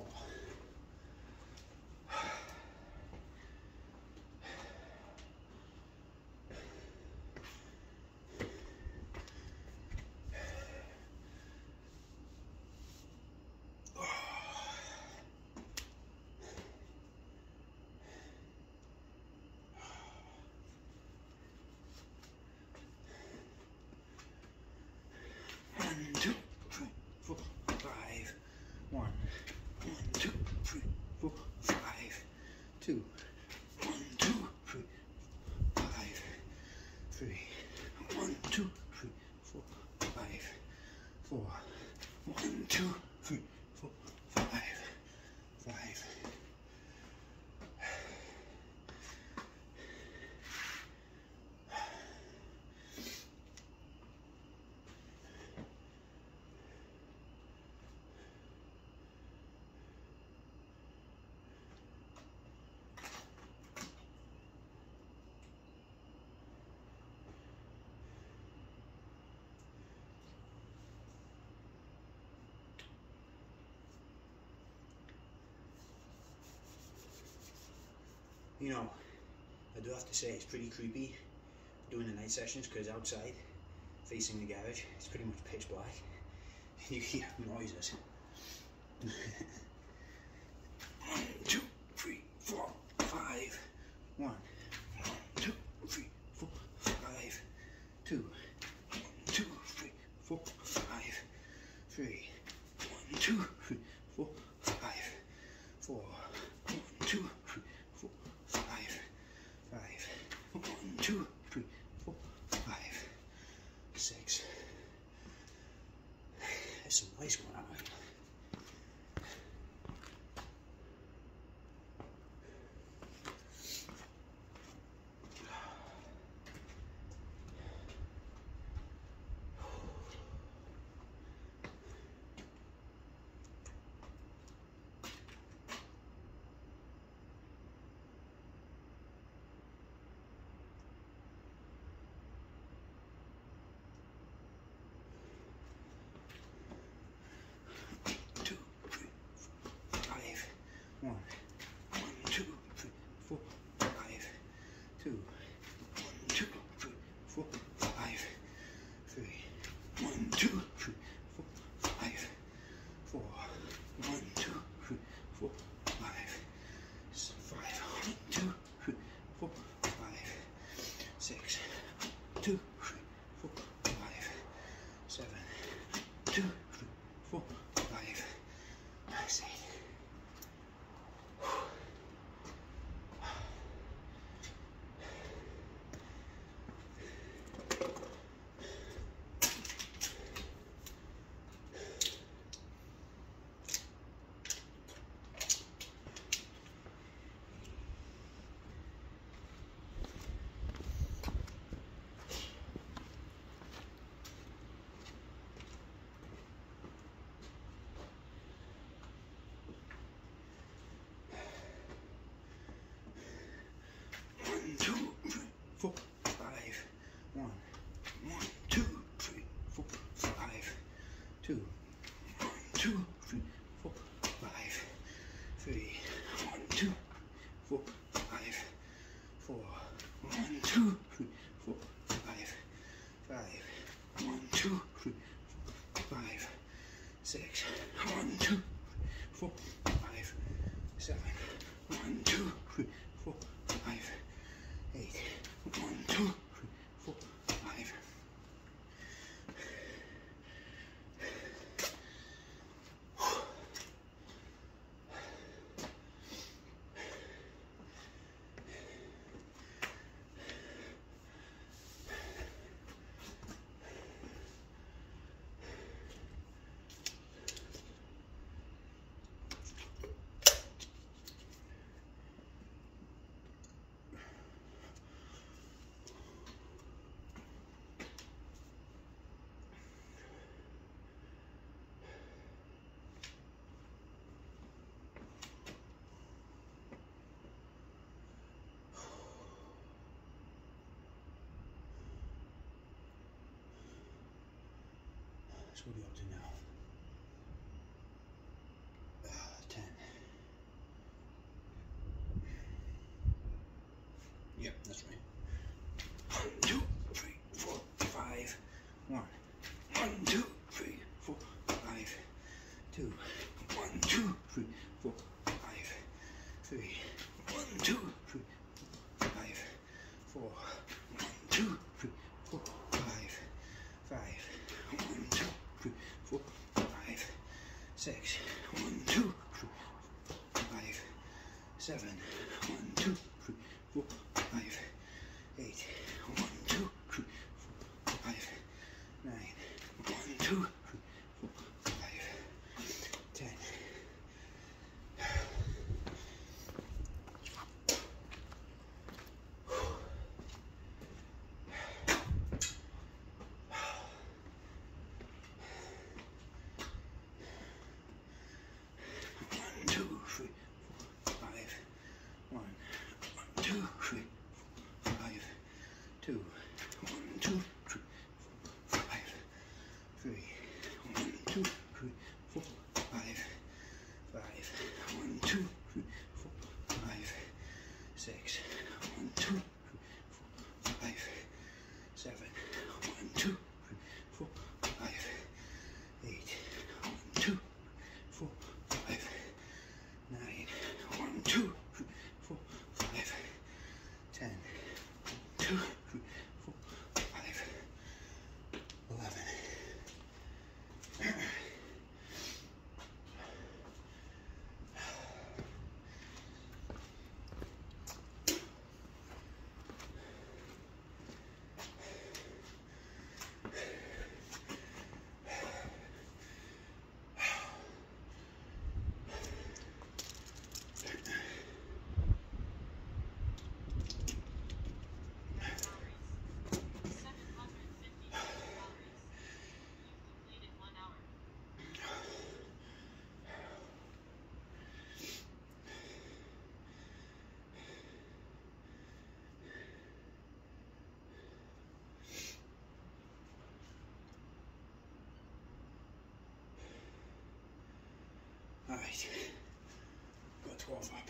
One, two, three, four, 5. 1, 2, 3, 4, 5. 2, 1, 2, 3, 5. 3, 1, 2, 3, 4, 5. 4, 1, 2, 3, 4, 5. 5. You know, I do have to say it's pretty creepy doing the night sessions because outside, facing the garage, it's pretty much pitch black. You hear noises. 1, 2, 3, 4, 5. 1, 2, 3, 4, 5. 2, 1, 2, 3, 4, 5. 3, 1, 2, 3, 4, 5. 4, 1, 2, 3, 4, 5. 5, 1, 2, 3, 4, 5. 6. There's some noise going on. 2, 3, 4, 5, 6. 1, 2, 4, 5, 7. 1, 2, 3, 4, 5, 8. 1, 2, 3, 4, 5. So what are you up to now? 10. Yep, that's right. 1, 2, 3, 4, 5. 1. 1, 2, 3, 4, 5. 2. 1, 2, 3, 4, 5. 3. 1, 2, 3, 5. 4. 1, 2, 3, 4, 5. 5. 1, 2, 3, 4, 5. 6. 1, 2, 3, 5. 7. 1, 2, 3, 4, 5. 8. 1, 2, 3, 4, 5. 9. 1, 2, 3, 4, 5. 10. Two, 1, 2, 3, 4, 5, 3, 1, 2, 3, 4, 5, 5, 1, 2, 3, 4, 5, 6, 1, 2, 3, 4, 5, 7, 1, 2, 3, 4, 5, 8, 1, 2, 4, 5, 9, 1, 2, 3, 4, 5, 10, 2, 3, 4, 5, 11. All right, got 12 up.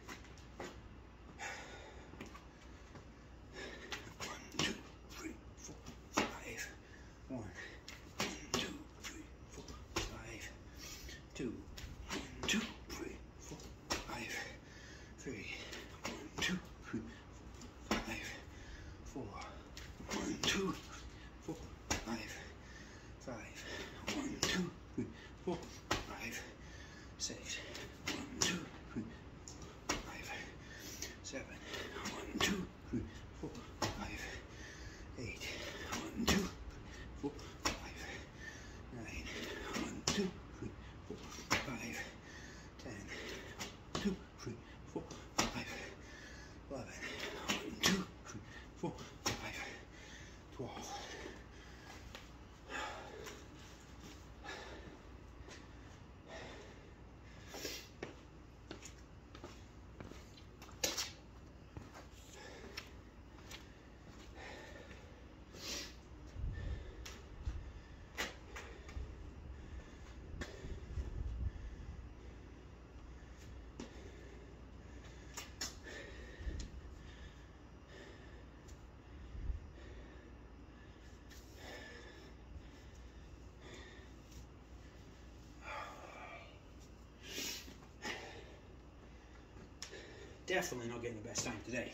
1, 2, 3, 4, 5. 1, 2, 3, 4, 5. 2, 1, 2, 3, 4, 5. 3, 1, 2, 3, 4, 5. 4, 1, 2, 4, 5. 5, 1, 2, 3, 4, 5. 6, 1, 2, 3, 5, 7, 1, 2, 3, 4, 5, 8, 1, 2, 3, 4, definitely not getting the best time today.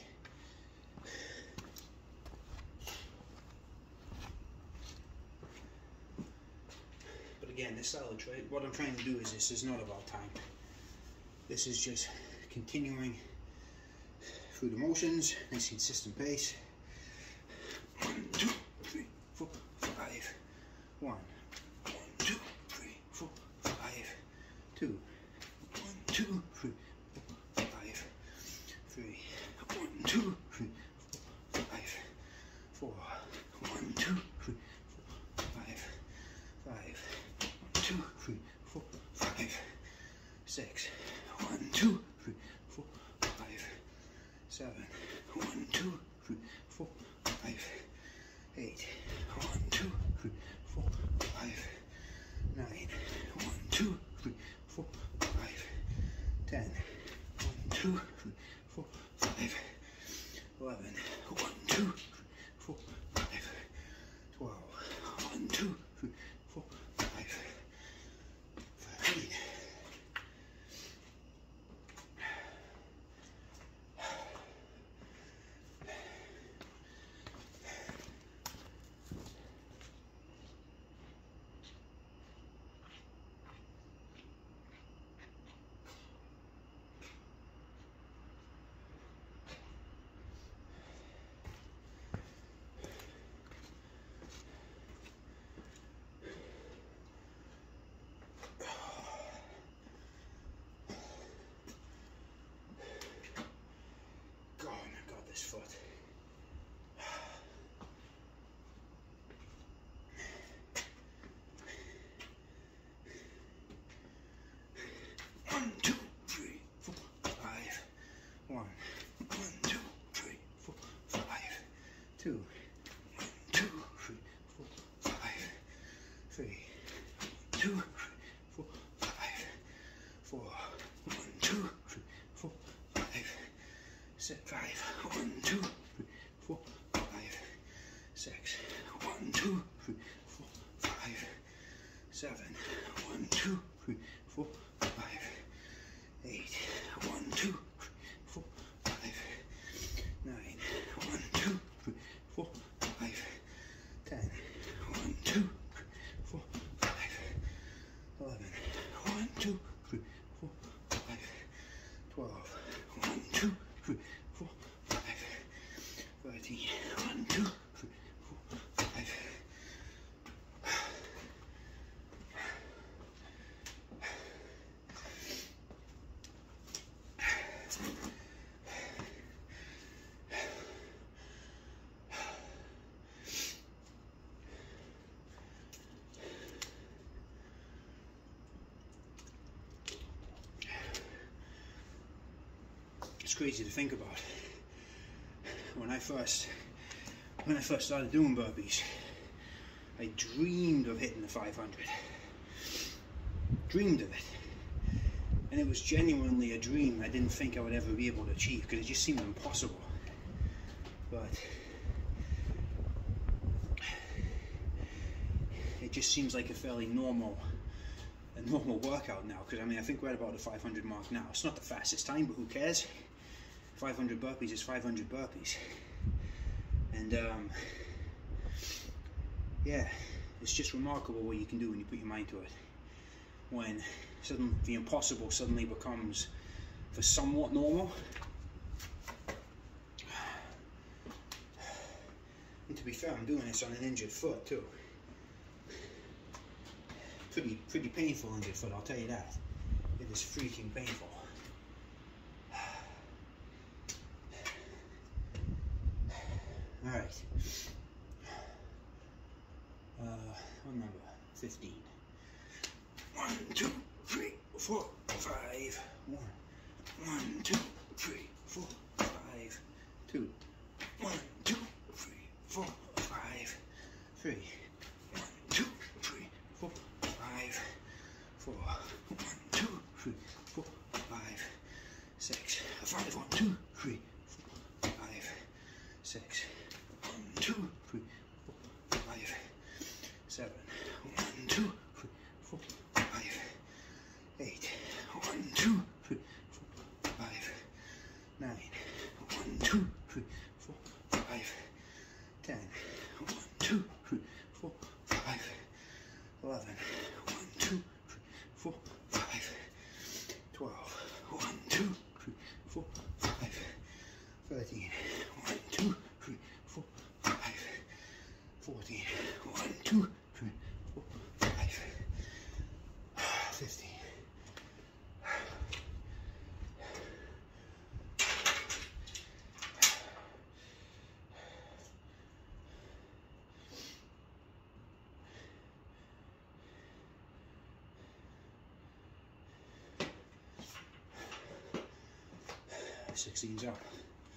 But again, this style of trade, what I'm trying to do is this is not about time. This is just continuing through the motions, nice consistent pace. 1, 2, 3, 4, 5. 1, 2, 3, 4, 5. 2, 1, 2, 3, 4, 5. 3, 1, 2, 3, 4, 5. 4, 1, 2, 3, 4, 5. 5, 1, 2, 3, 4, 5. 6, 1, 2, 3, 4, 5. 7, 1, 2, 3, 4, 5. 8, 1, 2, 3, 4, 5. 9, 1, 2, 3, 4, 5. 10, 1, 2, 3, 4, 5. 11, 1, 2, 3, 4, 5. 12, 1, 2, 3, 4, 5. 13. This foot. One, two, three, four, 5. 1, 2, 3, 4, 5. 2, 1, 2, 3, 4, 5. 3, 2, 3, 4, 5. 4, 1, 2, 3, 4, 5. 6, 5, 1, 2, 3, 4, 5. 6, 1, 2, 3, 4, 5. 7, 1, 2, 3, 4, 5. 8, 1, 2, 3, 4, 5. 9, 1, 2, 3, 4, 5. 10, 1, 2, 3, 4, 5. 11, 1, 2, 3, 4, 5. 12, 1, 2, 3, 4, 5. 13, 1, 2, 3, 4, 5. It's crazy to think about. When I first started doing burpees, I dreamed of hitting the 500. Dreamed of it. And it was genuinely a dream I didn't think I would ever be able to achieve because it just seemed impossible. But it just seems like a fairly normal workout now, because I mean I think we're at about the 500 mark now. It's not the fastest time, but who cares? 500 burpees is 500 burpees. And yeah, it's just remarkable what you can do when you put your mind to it. When suddenly the impossible suddenly becomes for somewhat normal. And to be fair, I'm doing this on an injured foot too. Pretty painful injured foot, I'll tell you that. It is freaking painful. Alright. What number? 15. 1, 2, 3, 4, 5. 1, 2, 3, 4, 5. 2, 1, 2, 3, 4, 5. 3, 1, 2, 3, 4, 5. 4, 1, 2, 3, 4, 5. 6, 5, 1, 2, 3, 4, 5. 6, 1, 2, 3, 4, 5. 7, 1, 2, 3, 4, 5. 8, 1, 2, 3, 4, 5. 9, 11, 1, 2, 3, 4, 5, 12, 1, 2, 3, 4, 5, 13, 1, 2, 3, 4, 5, 14, 1, 2, 3, 4, 5, 15. 16's up.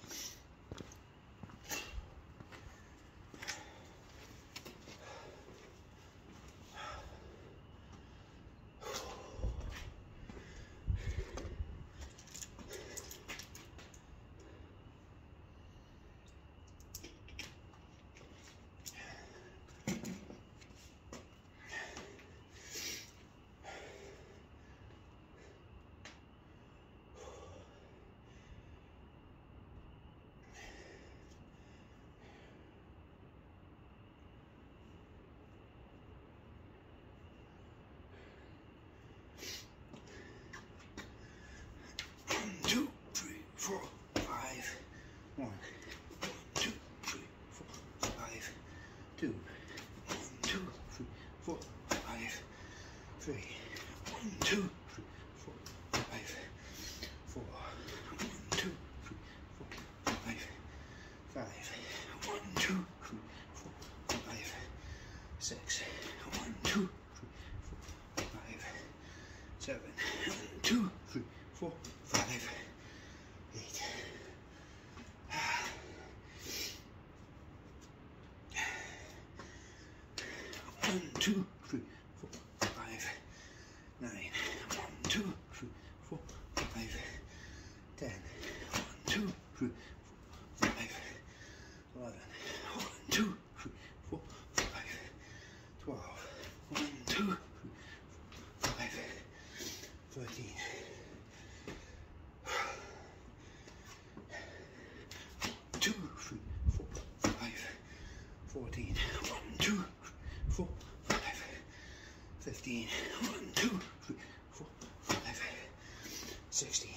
Four, 5, 1, 2, 3, 4, 5, 2, 1, 2, 3, 4, 5, 3, 1, 2, 3, 4, 5, 4, 1, 2, 3, 4, 5, 5, 1, 2, 3, 4, 5, 6, 1, 2, 3, 4, 5, 7, 1, 2, 3, 4, 5, 8. 1, 2, 3, 4, 5, 9. 1, 2, 3, 4, 5, 10. 1, 2, 3, 4, 5, 11. 1, 2, 3, 4, 5, 12. 1, 2, 3, 4, 5, 13. 2, 3, 4, 5, 14. 1, 2, 3, 4, 5, 15. 1, 2, 3, 4, 5, 16.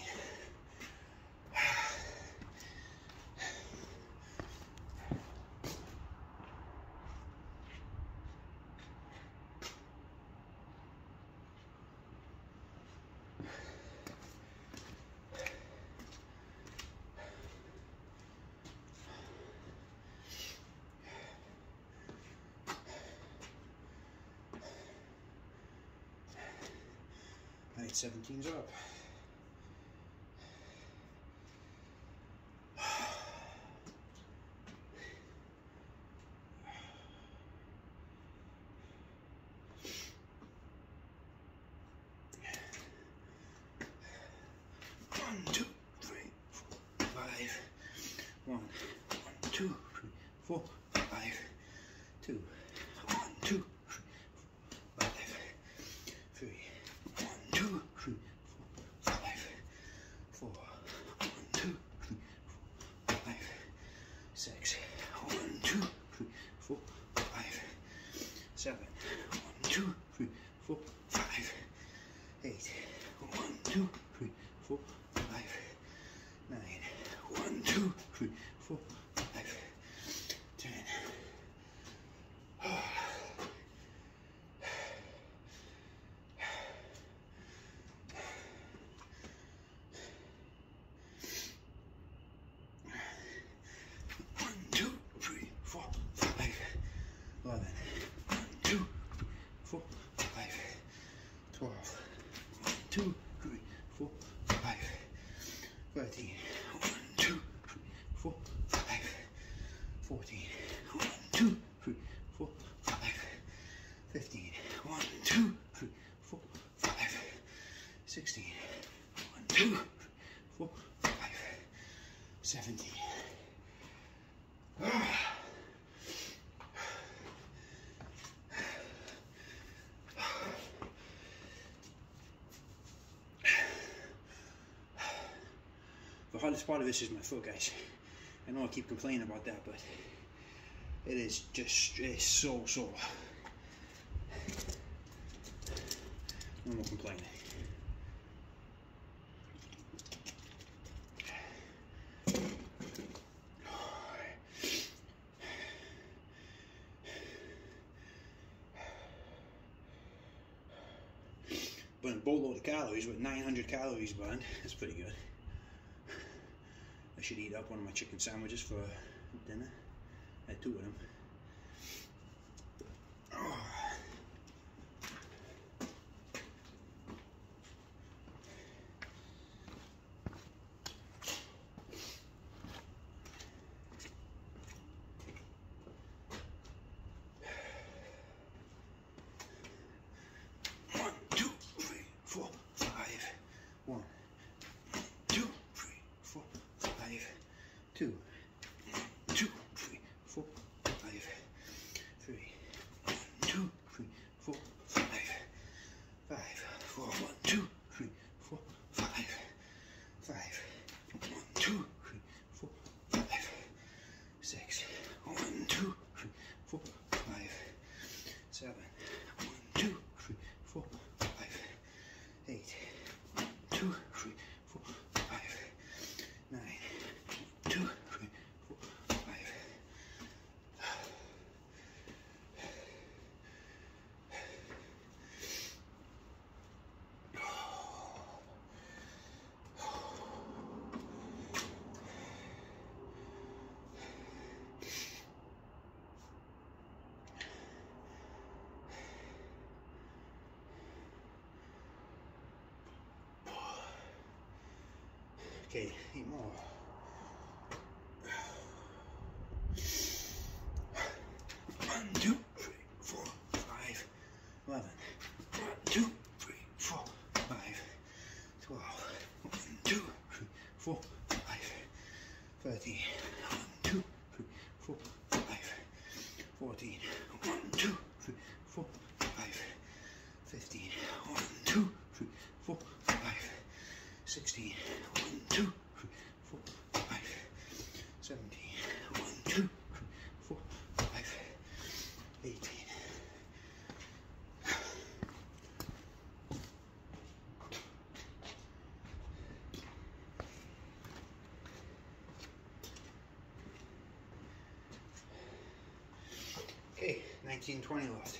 I need 17's up. One, two, three, four, 5. 1, 2, 3, 4, 5. 2, 1, 2, 3, 4, 5. 3. 1, 2, 3, 4, 5. 4. 1, 2, 3, 4, 5. 6. 1, 2, 3, 4, 5. 7. 1, 2, 3, 4, 5. 8. 1, 2, 3, 4, 5. 9. 1, 2, 3, 4, 5. 10. The hardest part of this is my foot, guys. I know I keep complaining about that, but it is just, it's so sore. No more complaining. Burn a boatload of calories with 900 calories burned. That's pretty good. I should eat up one of my chicken sandwiches for dinner. I had 2 of them. Oh. Two, 2, 3, 4, 5, 3, 2, 3, 4, 5, 5, 4, 1, 2, 3, 4, 5, 5, 1, 2, 3, 4, 5, 6, 1, 2, 3, 4, 5, 7, 1, 2, 3, 4, 5, 8, 1, 2, 3, 4, 5, 9, 2, 3, 4, 5. Okay, 8 more. 1, 2, 3, 4, 5, 11. 1, 2, 3, 4, 5, 12. 1, 2, 3, 4, 5, 13. 1, 2, 3, 4, 5, 14. 1, 2, 3, 4, 5, 15. 1, 2, 3, 4, 5, 16. 1, 2, 3, 4, 5, 17. 1, 2, 3, 4, 5, 18. Okay, 19, 20 left.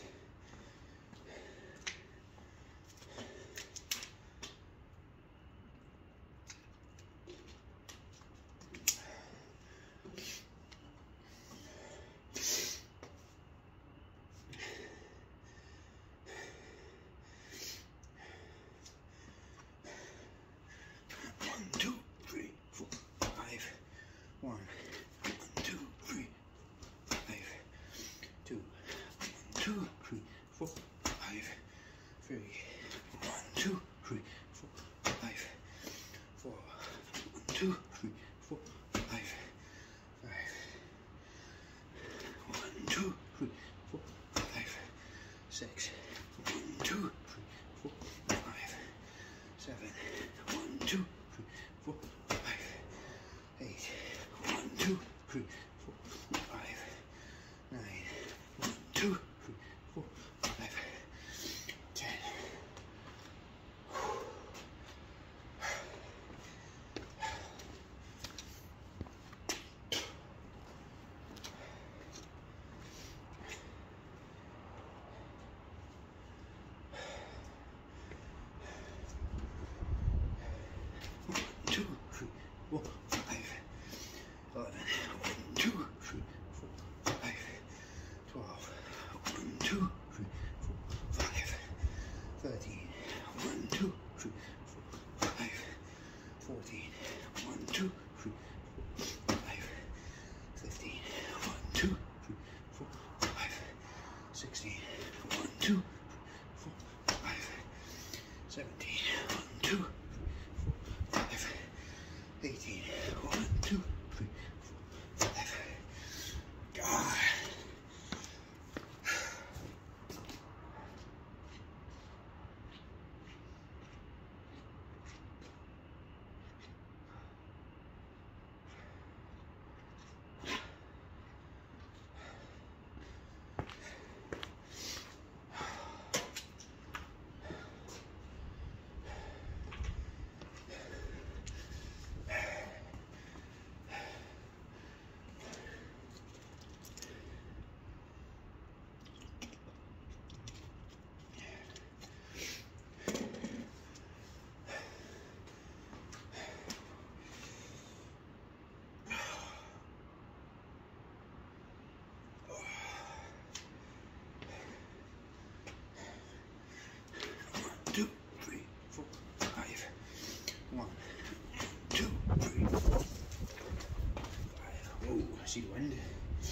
see the wind.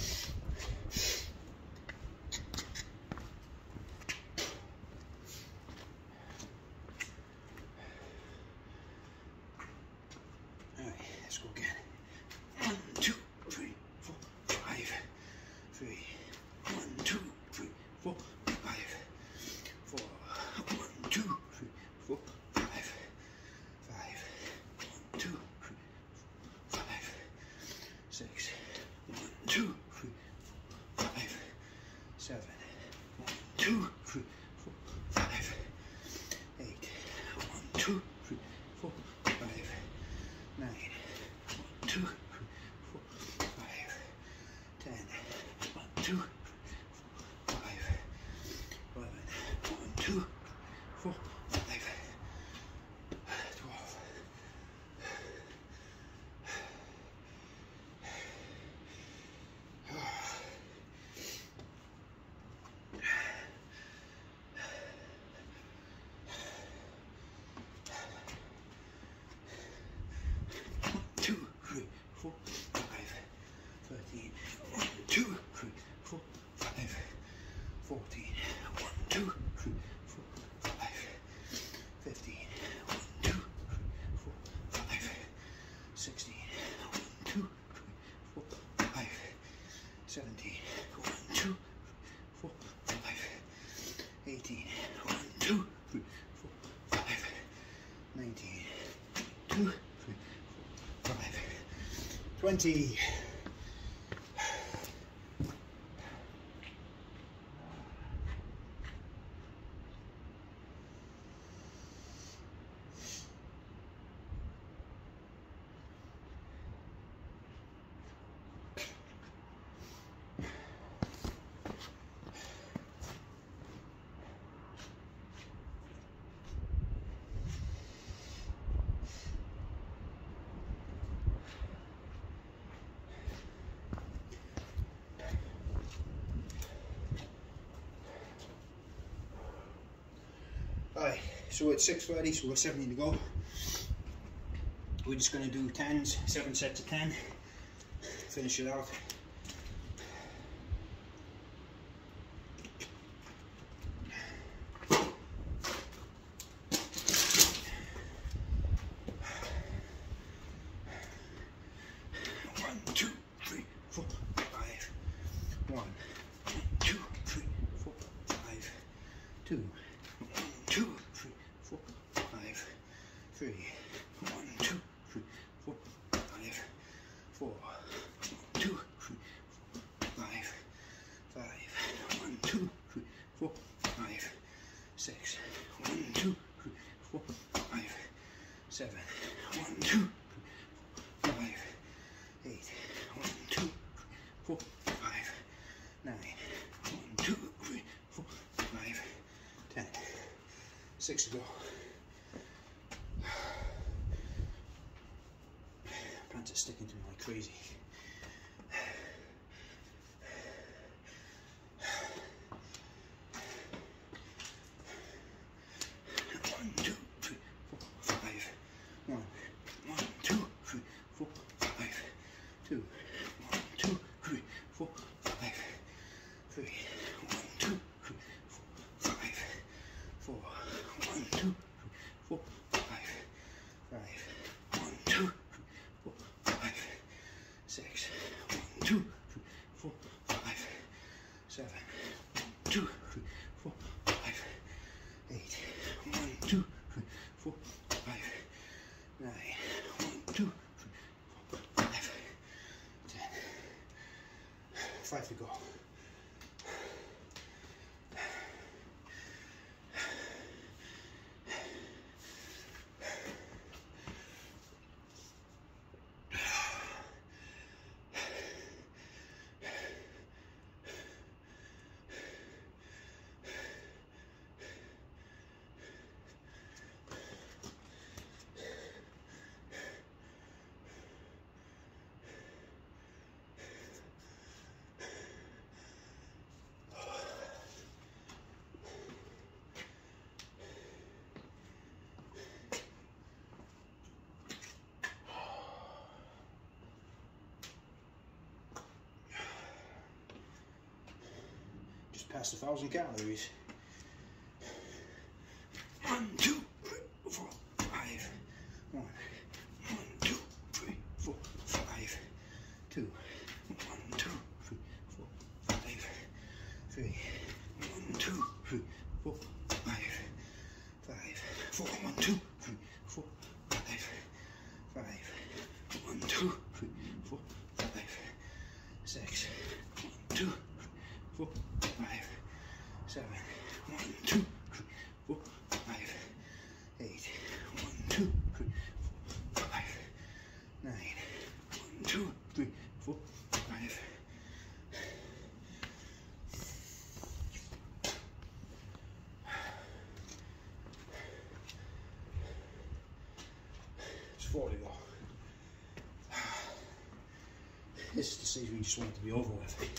Alright, let's go again. 1, 2, 3, 4, 5, 3. 1, 2, 3, 4, 5, 4. 1, 2, 3, 4, 5, 5. 1, 2, 3, 4, 5, 6. 1, 2, 3, 4, 5, 7. 1, 2, 3, 4, 5, 8. 1, 2, 3, 4, 5, 9. 1, 2, 3, 4, 5, 10. 1, 2, 3, 4, 5, 11. 1, 2, 4, 5, 12. 2, 3, 4, 5, 13. 1, 2, 3, 4, 5, 14. 1, 2, 3, 4, 5, 15. 1, 2, 3, 4, 5, 16. 1, 2, 3, 4, 5, 17. 1, 2, 3, 4, 5, 18. 1, 2, 3, 4, 5, 19. 2, 3, 4, 5, 20. Alright, so it's 6:30, so we're 70 to go. We're just going to do 10s, 7 sets of 10, finish it out. One, two, three, 4, 5. 1, 2, 3, 4, 5. 2. 2, 3, 4, 5, 3. 1, 2, 3, 4, 5, 4. 1, 2, 3, 4, 5, 5. 1, 2, 3, 4, 5, 6. 1, 2, 3, 4, 5, 7. 1, 2, 3, 4, 5, 8. 1, 2, 3, 4, 5, 9. 1, 2, 3, 4, 5, 10. 6 to go. Pants are sticking to me like crazy. 1, 2, 3, 4, 5. 1, 2, 3, 4, 5. 2. 1, 2, 3, 4, 5. 3. 1, 2, 3, 4, 5. 4. 1, 2, 3, 4, 5. 5. 1, 2, 3, 4, 5. 6. 1, 2, 3, 4, 5. 7. 1, 2, 3, 4, 5. 8. 1, 2, 3, 4, 5. 9. 1, 2, 3, 4, 5. 10. 5 to go. just past 1,000 calories. 1, 2, 3, 4, 5. 1, 2, 3, 4, 5. 2, 1, 2, 3, 4, 5. 3, 1, 2, 3, 4, 5. 5, 4, 1, 2, 3, 4, 5. 5, 1, 2, 3, 4, 5. 6, 1, 2, 3, 4, 5. 7, 1, 2, 3, 4, 5. 8, 1, 2, 3, 4, 5. 9, 1, 2, 3, 4, 5. It's 40 though. This is the stage we just want it to be over with.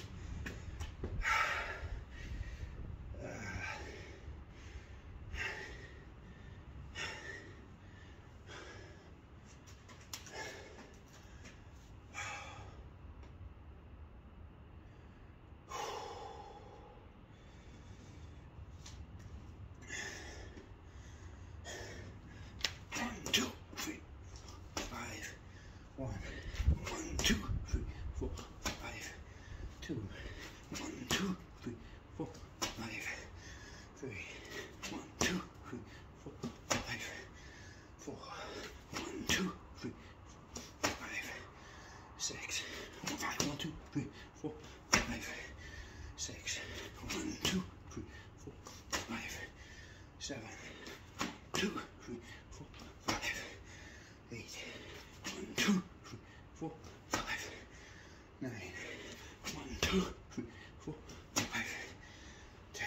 One, 2, 3, 4, 5. 2, 1, 2, 3, 4, 5. 3, 1, 2, 3, 4, 5. 4, 1, 2, 3, 4, 5. 6, 5, 1, 2, 3, 4, 5. 6, 1, 2, 3, 4, 5. 7, 2, 3, 4, 5. 8, 1, 2, 3, 4, 5. 9, 1, 2, 3, 4, 5. 10.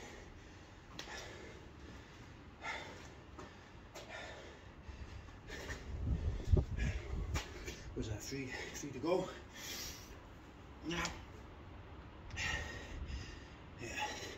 Was that 3 to go? Now. Yeah.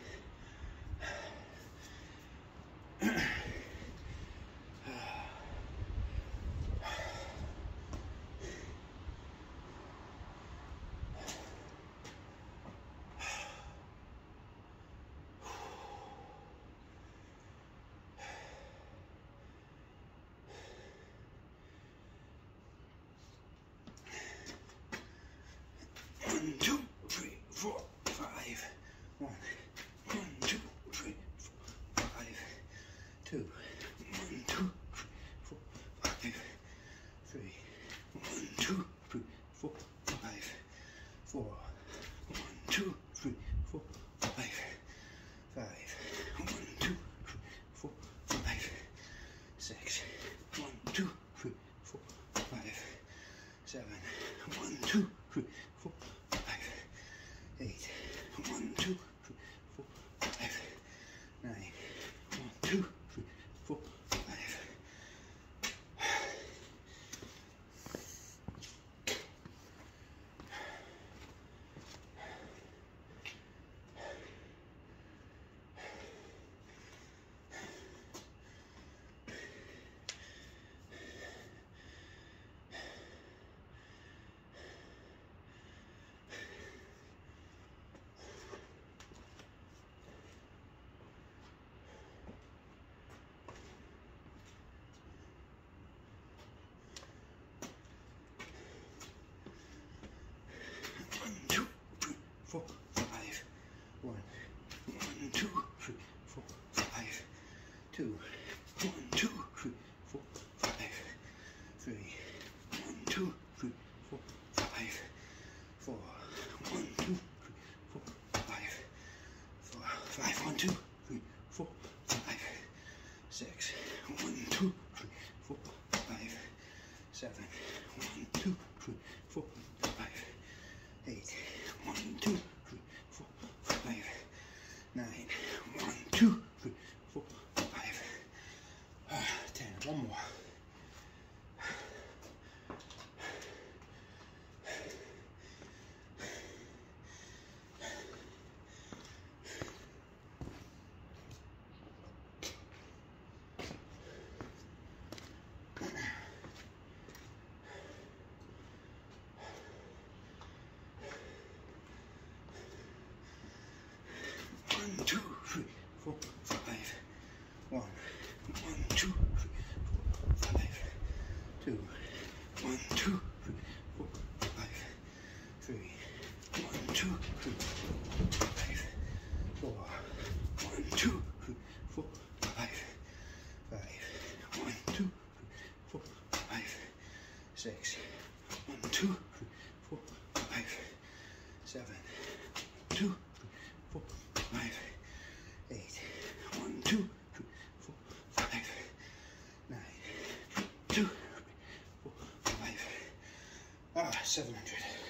1, 2, 3, 4, 5. 1, 2, 3, 4, 5. 2, 1, 2, 3, 4, 5. 3, 1, 2, 3, 4, 5. 4, 1, 2, 3, 4, 5. 5, 1, 2, 3, 4, 5. 6, 1, 2, 3, 4, 5. 7, 1, 2, 3, 4, 5. 8, 1, 2, 3, 4, 5. 9, 1, 2, 3, 4, 5. Four, 5. 1, 2, 3, 4, 5. 2, 1, 2, 3, 4, 5. 3, 1, 2, 3, 4, 5. 4, 1, 2, 3, 4, 5. 5, 1, 2, 3, 4, 5. 6, 1, 2, 3, 4, 5. 7, 1, 2, 3, 4, 5. 8, 1, 2, 3, 4, 5. 9, 1, 2, 3, 4, 5. 10. One more. 4, 5. 1, 2, 3, 4, 5. 2, 1, 2, 3, 4, 5. 3, 1, 2, 3, 5. 4, 1, 2, 3, 4, 5. 5, 1, 2, 3, 4, 5. 6, 1, 2, 3, 4, 5. 7, 2, 3, 4, 5. 8, 1, 2, 3, 4, 5. 9, 2, 3, 4, 5. 700.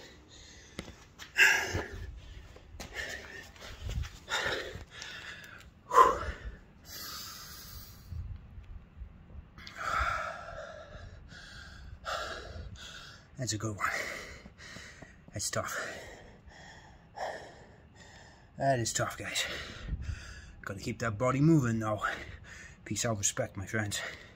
That's a good one. That's tough. That is tough, guys. Gotta keep that body moving though. Peace out, respect, my friends.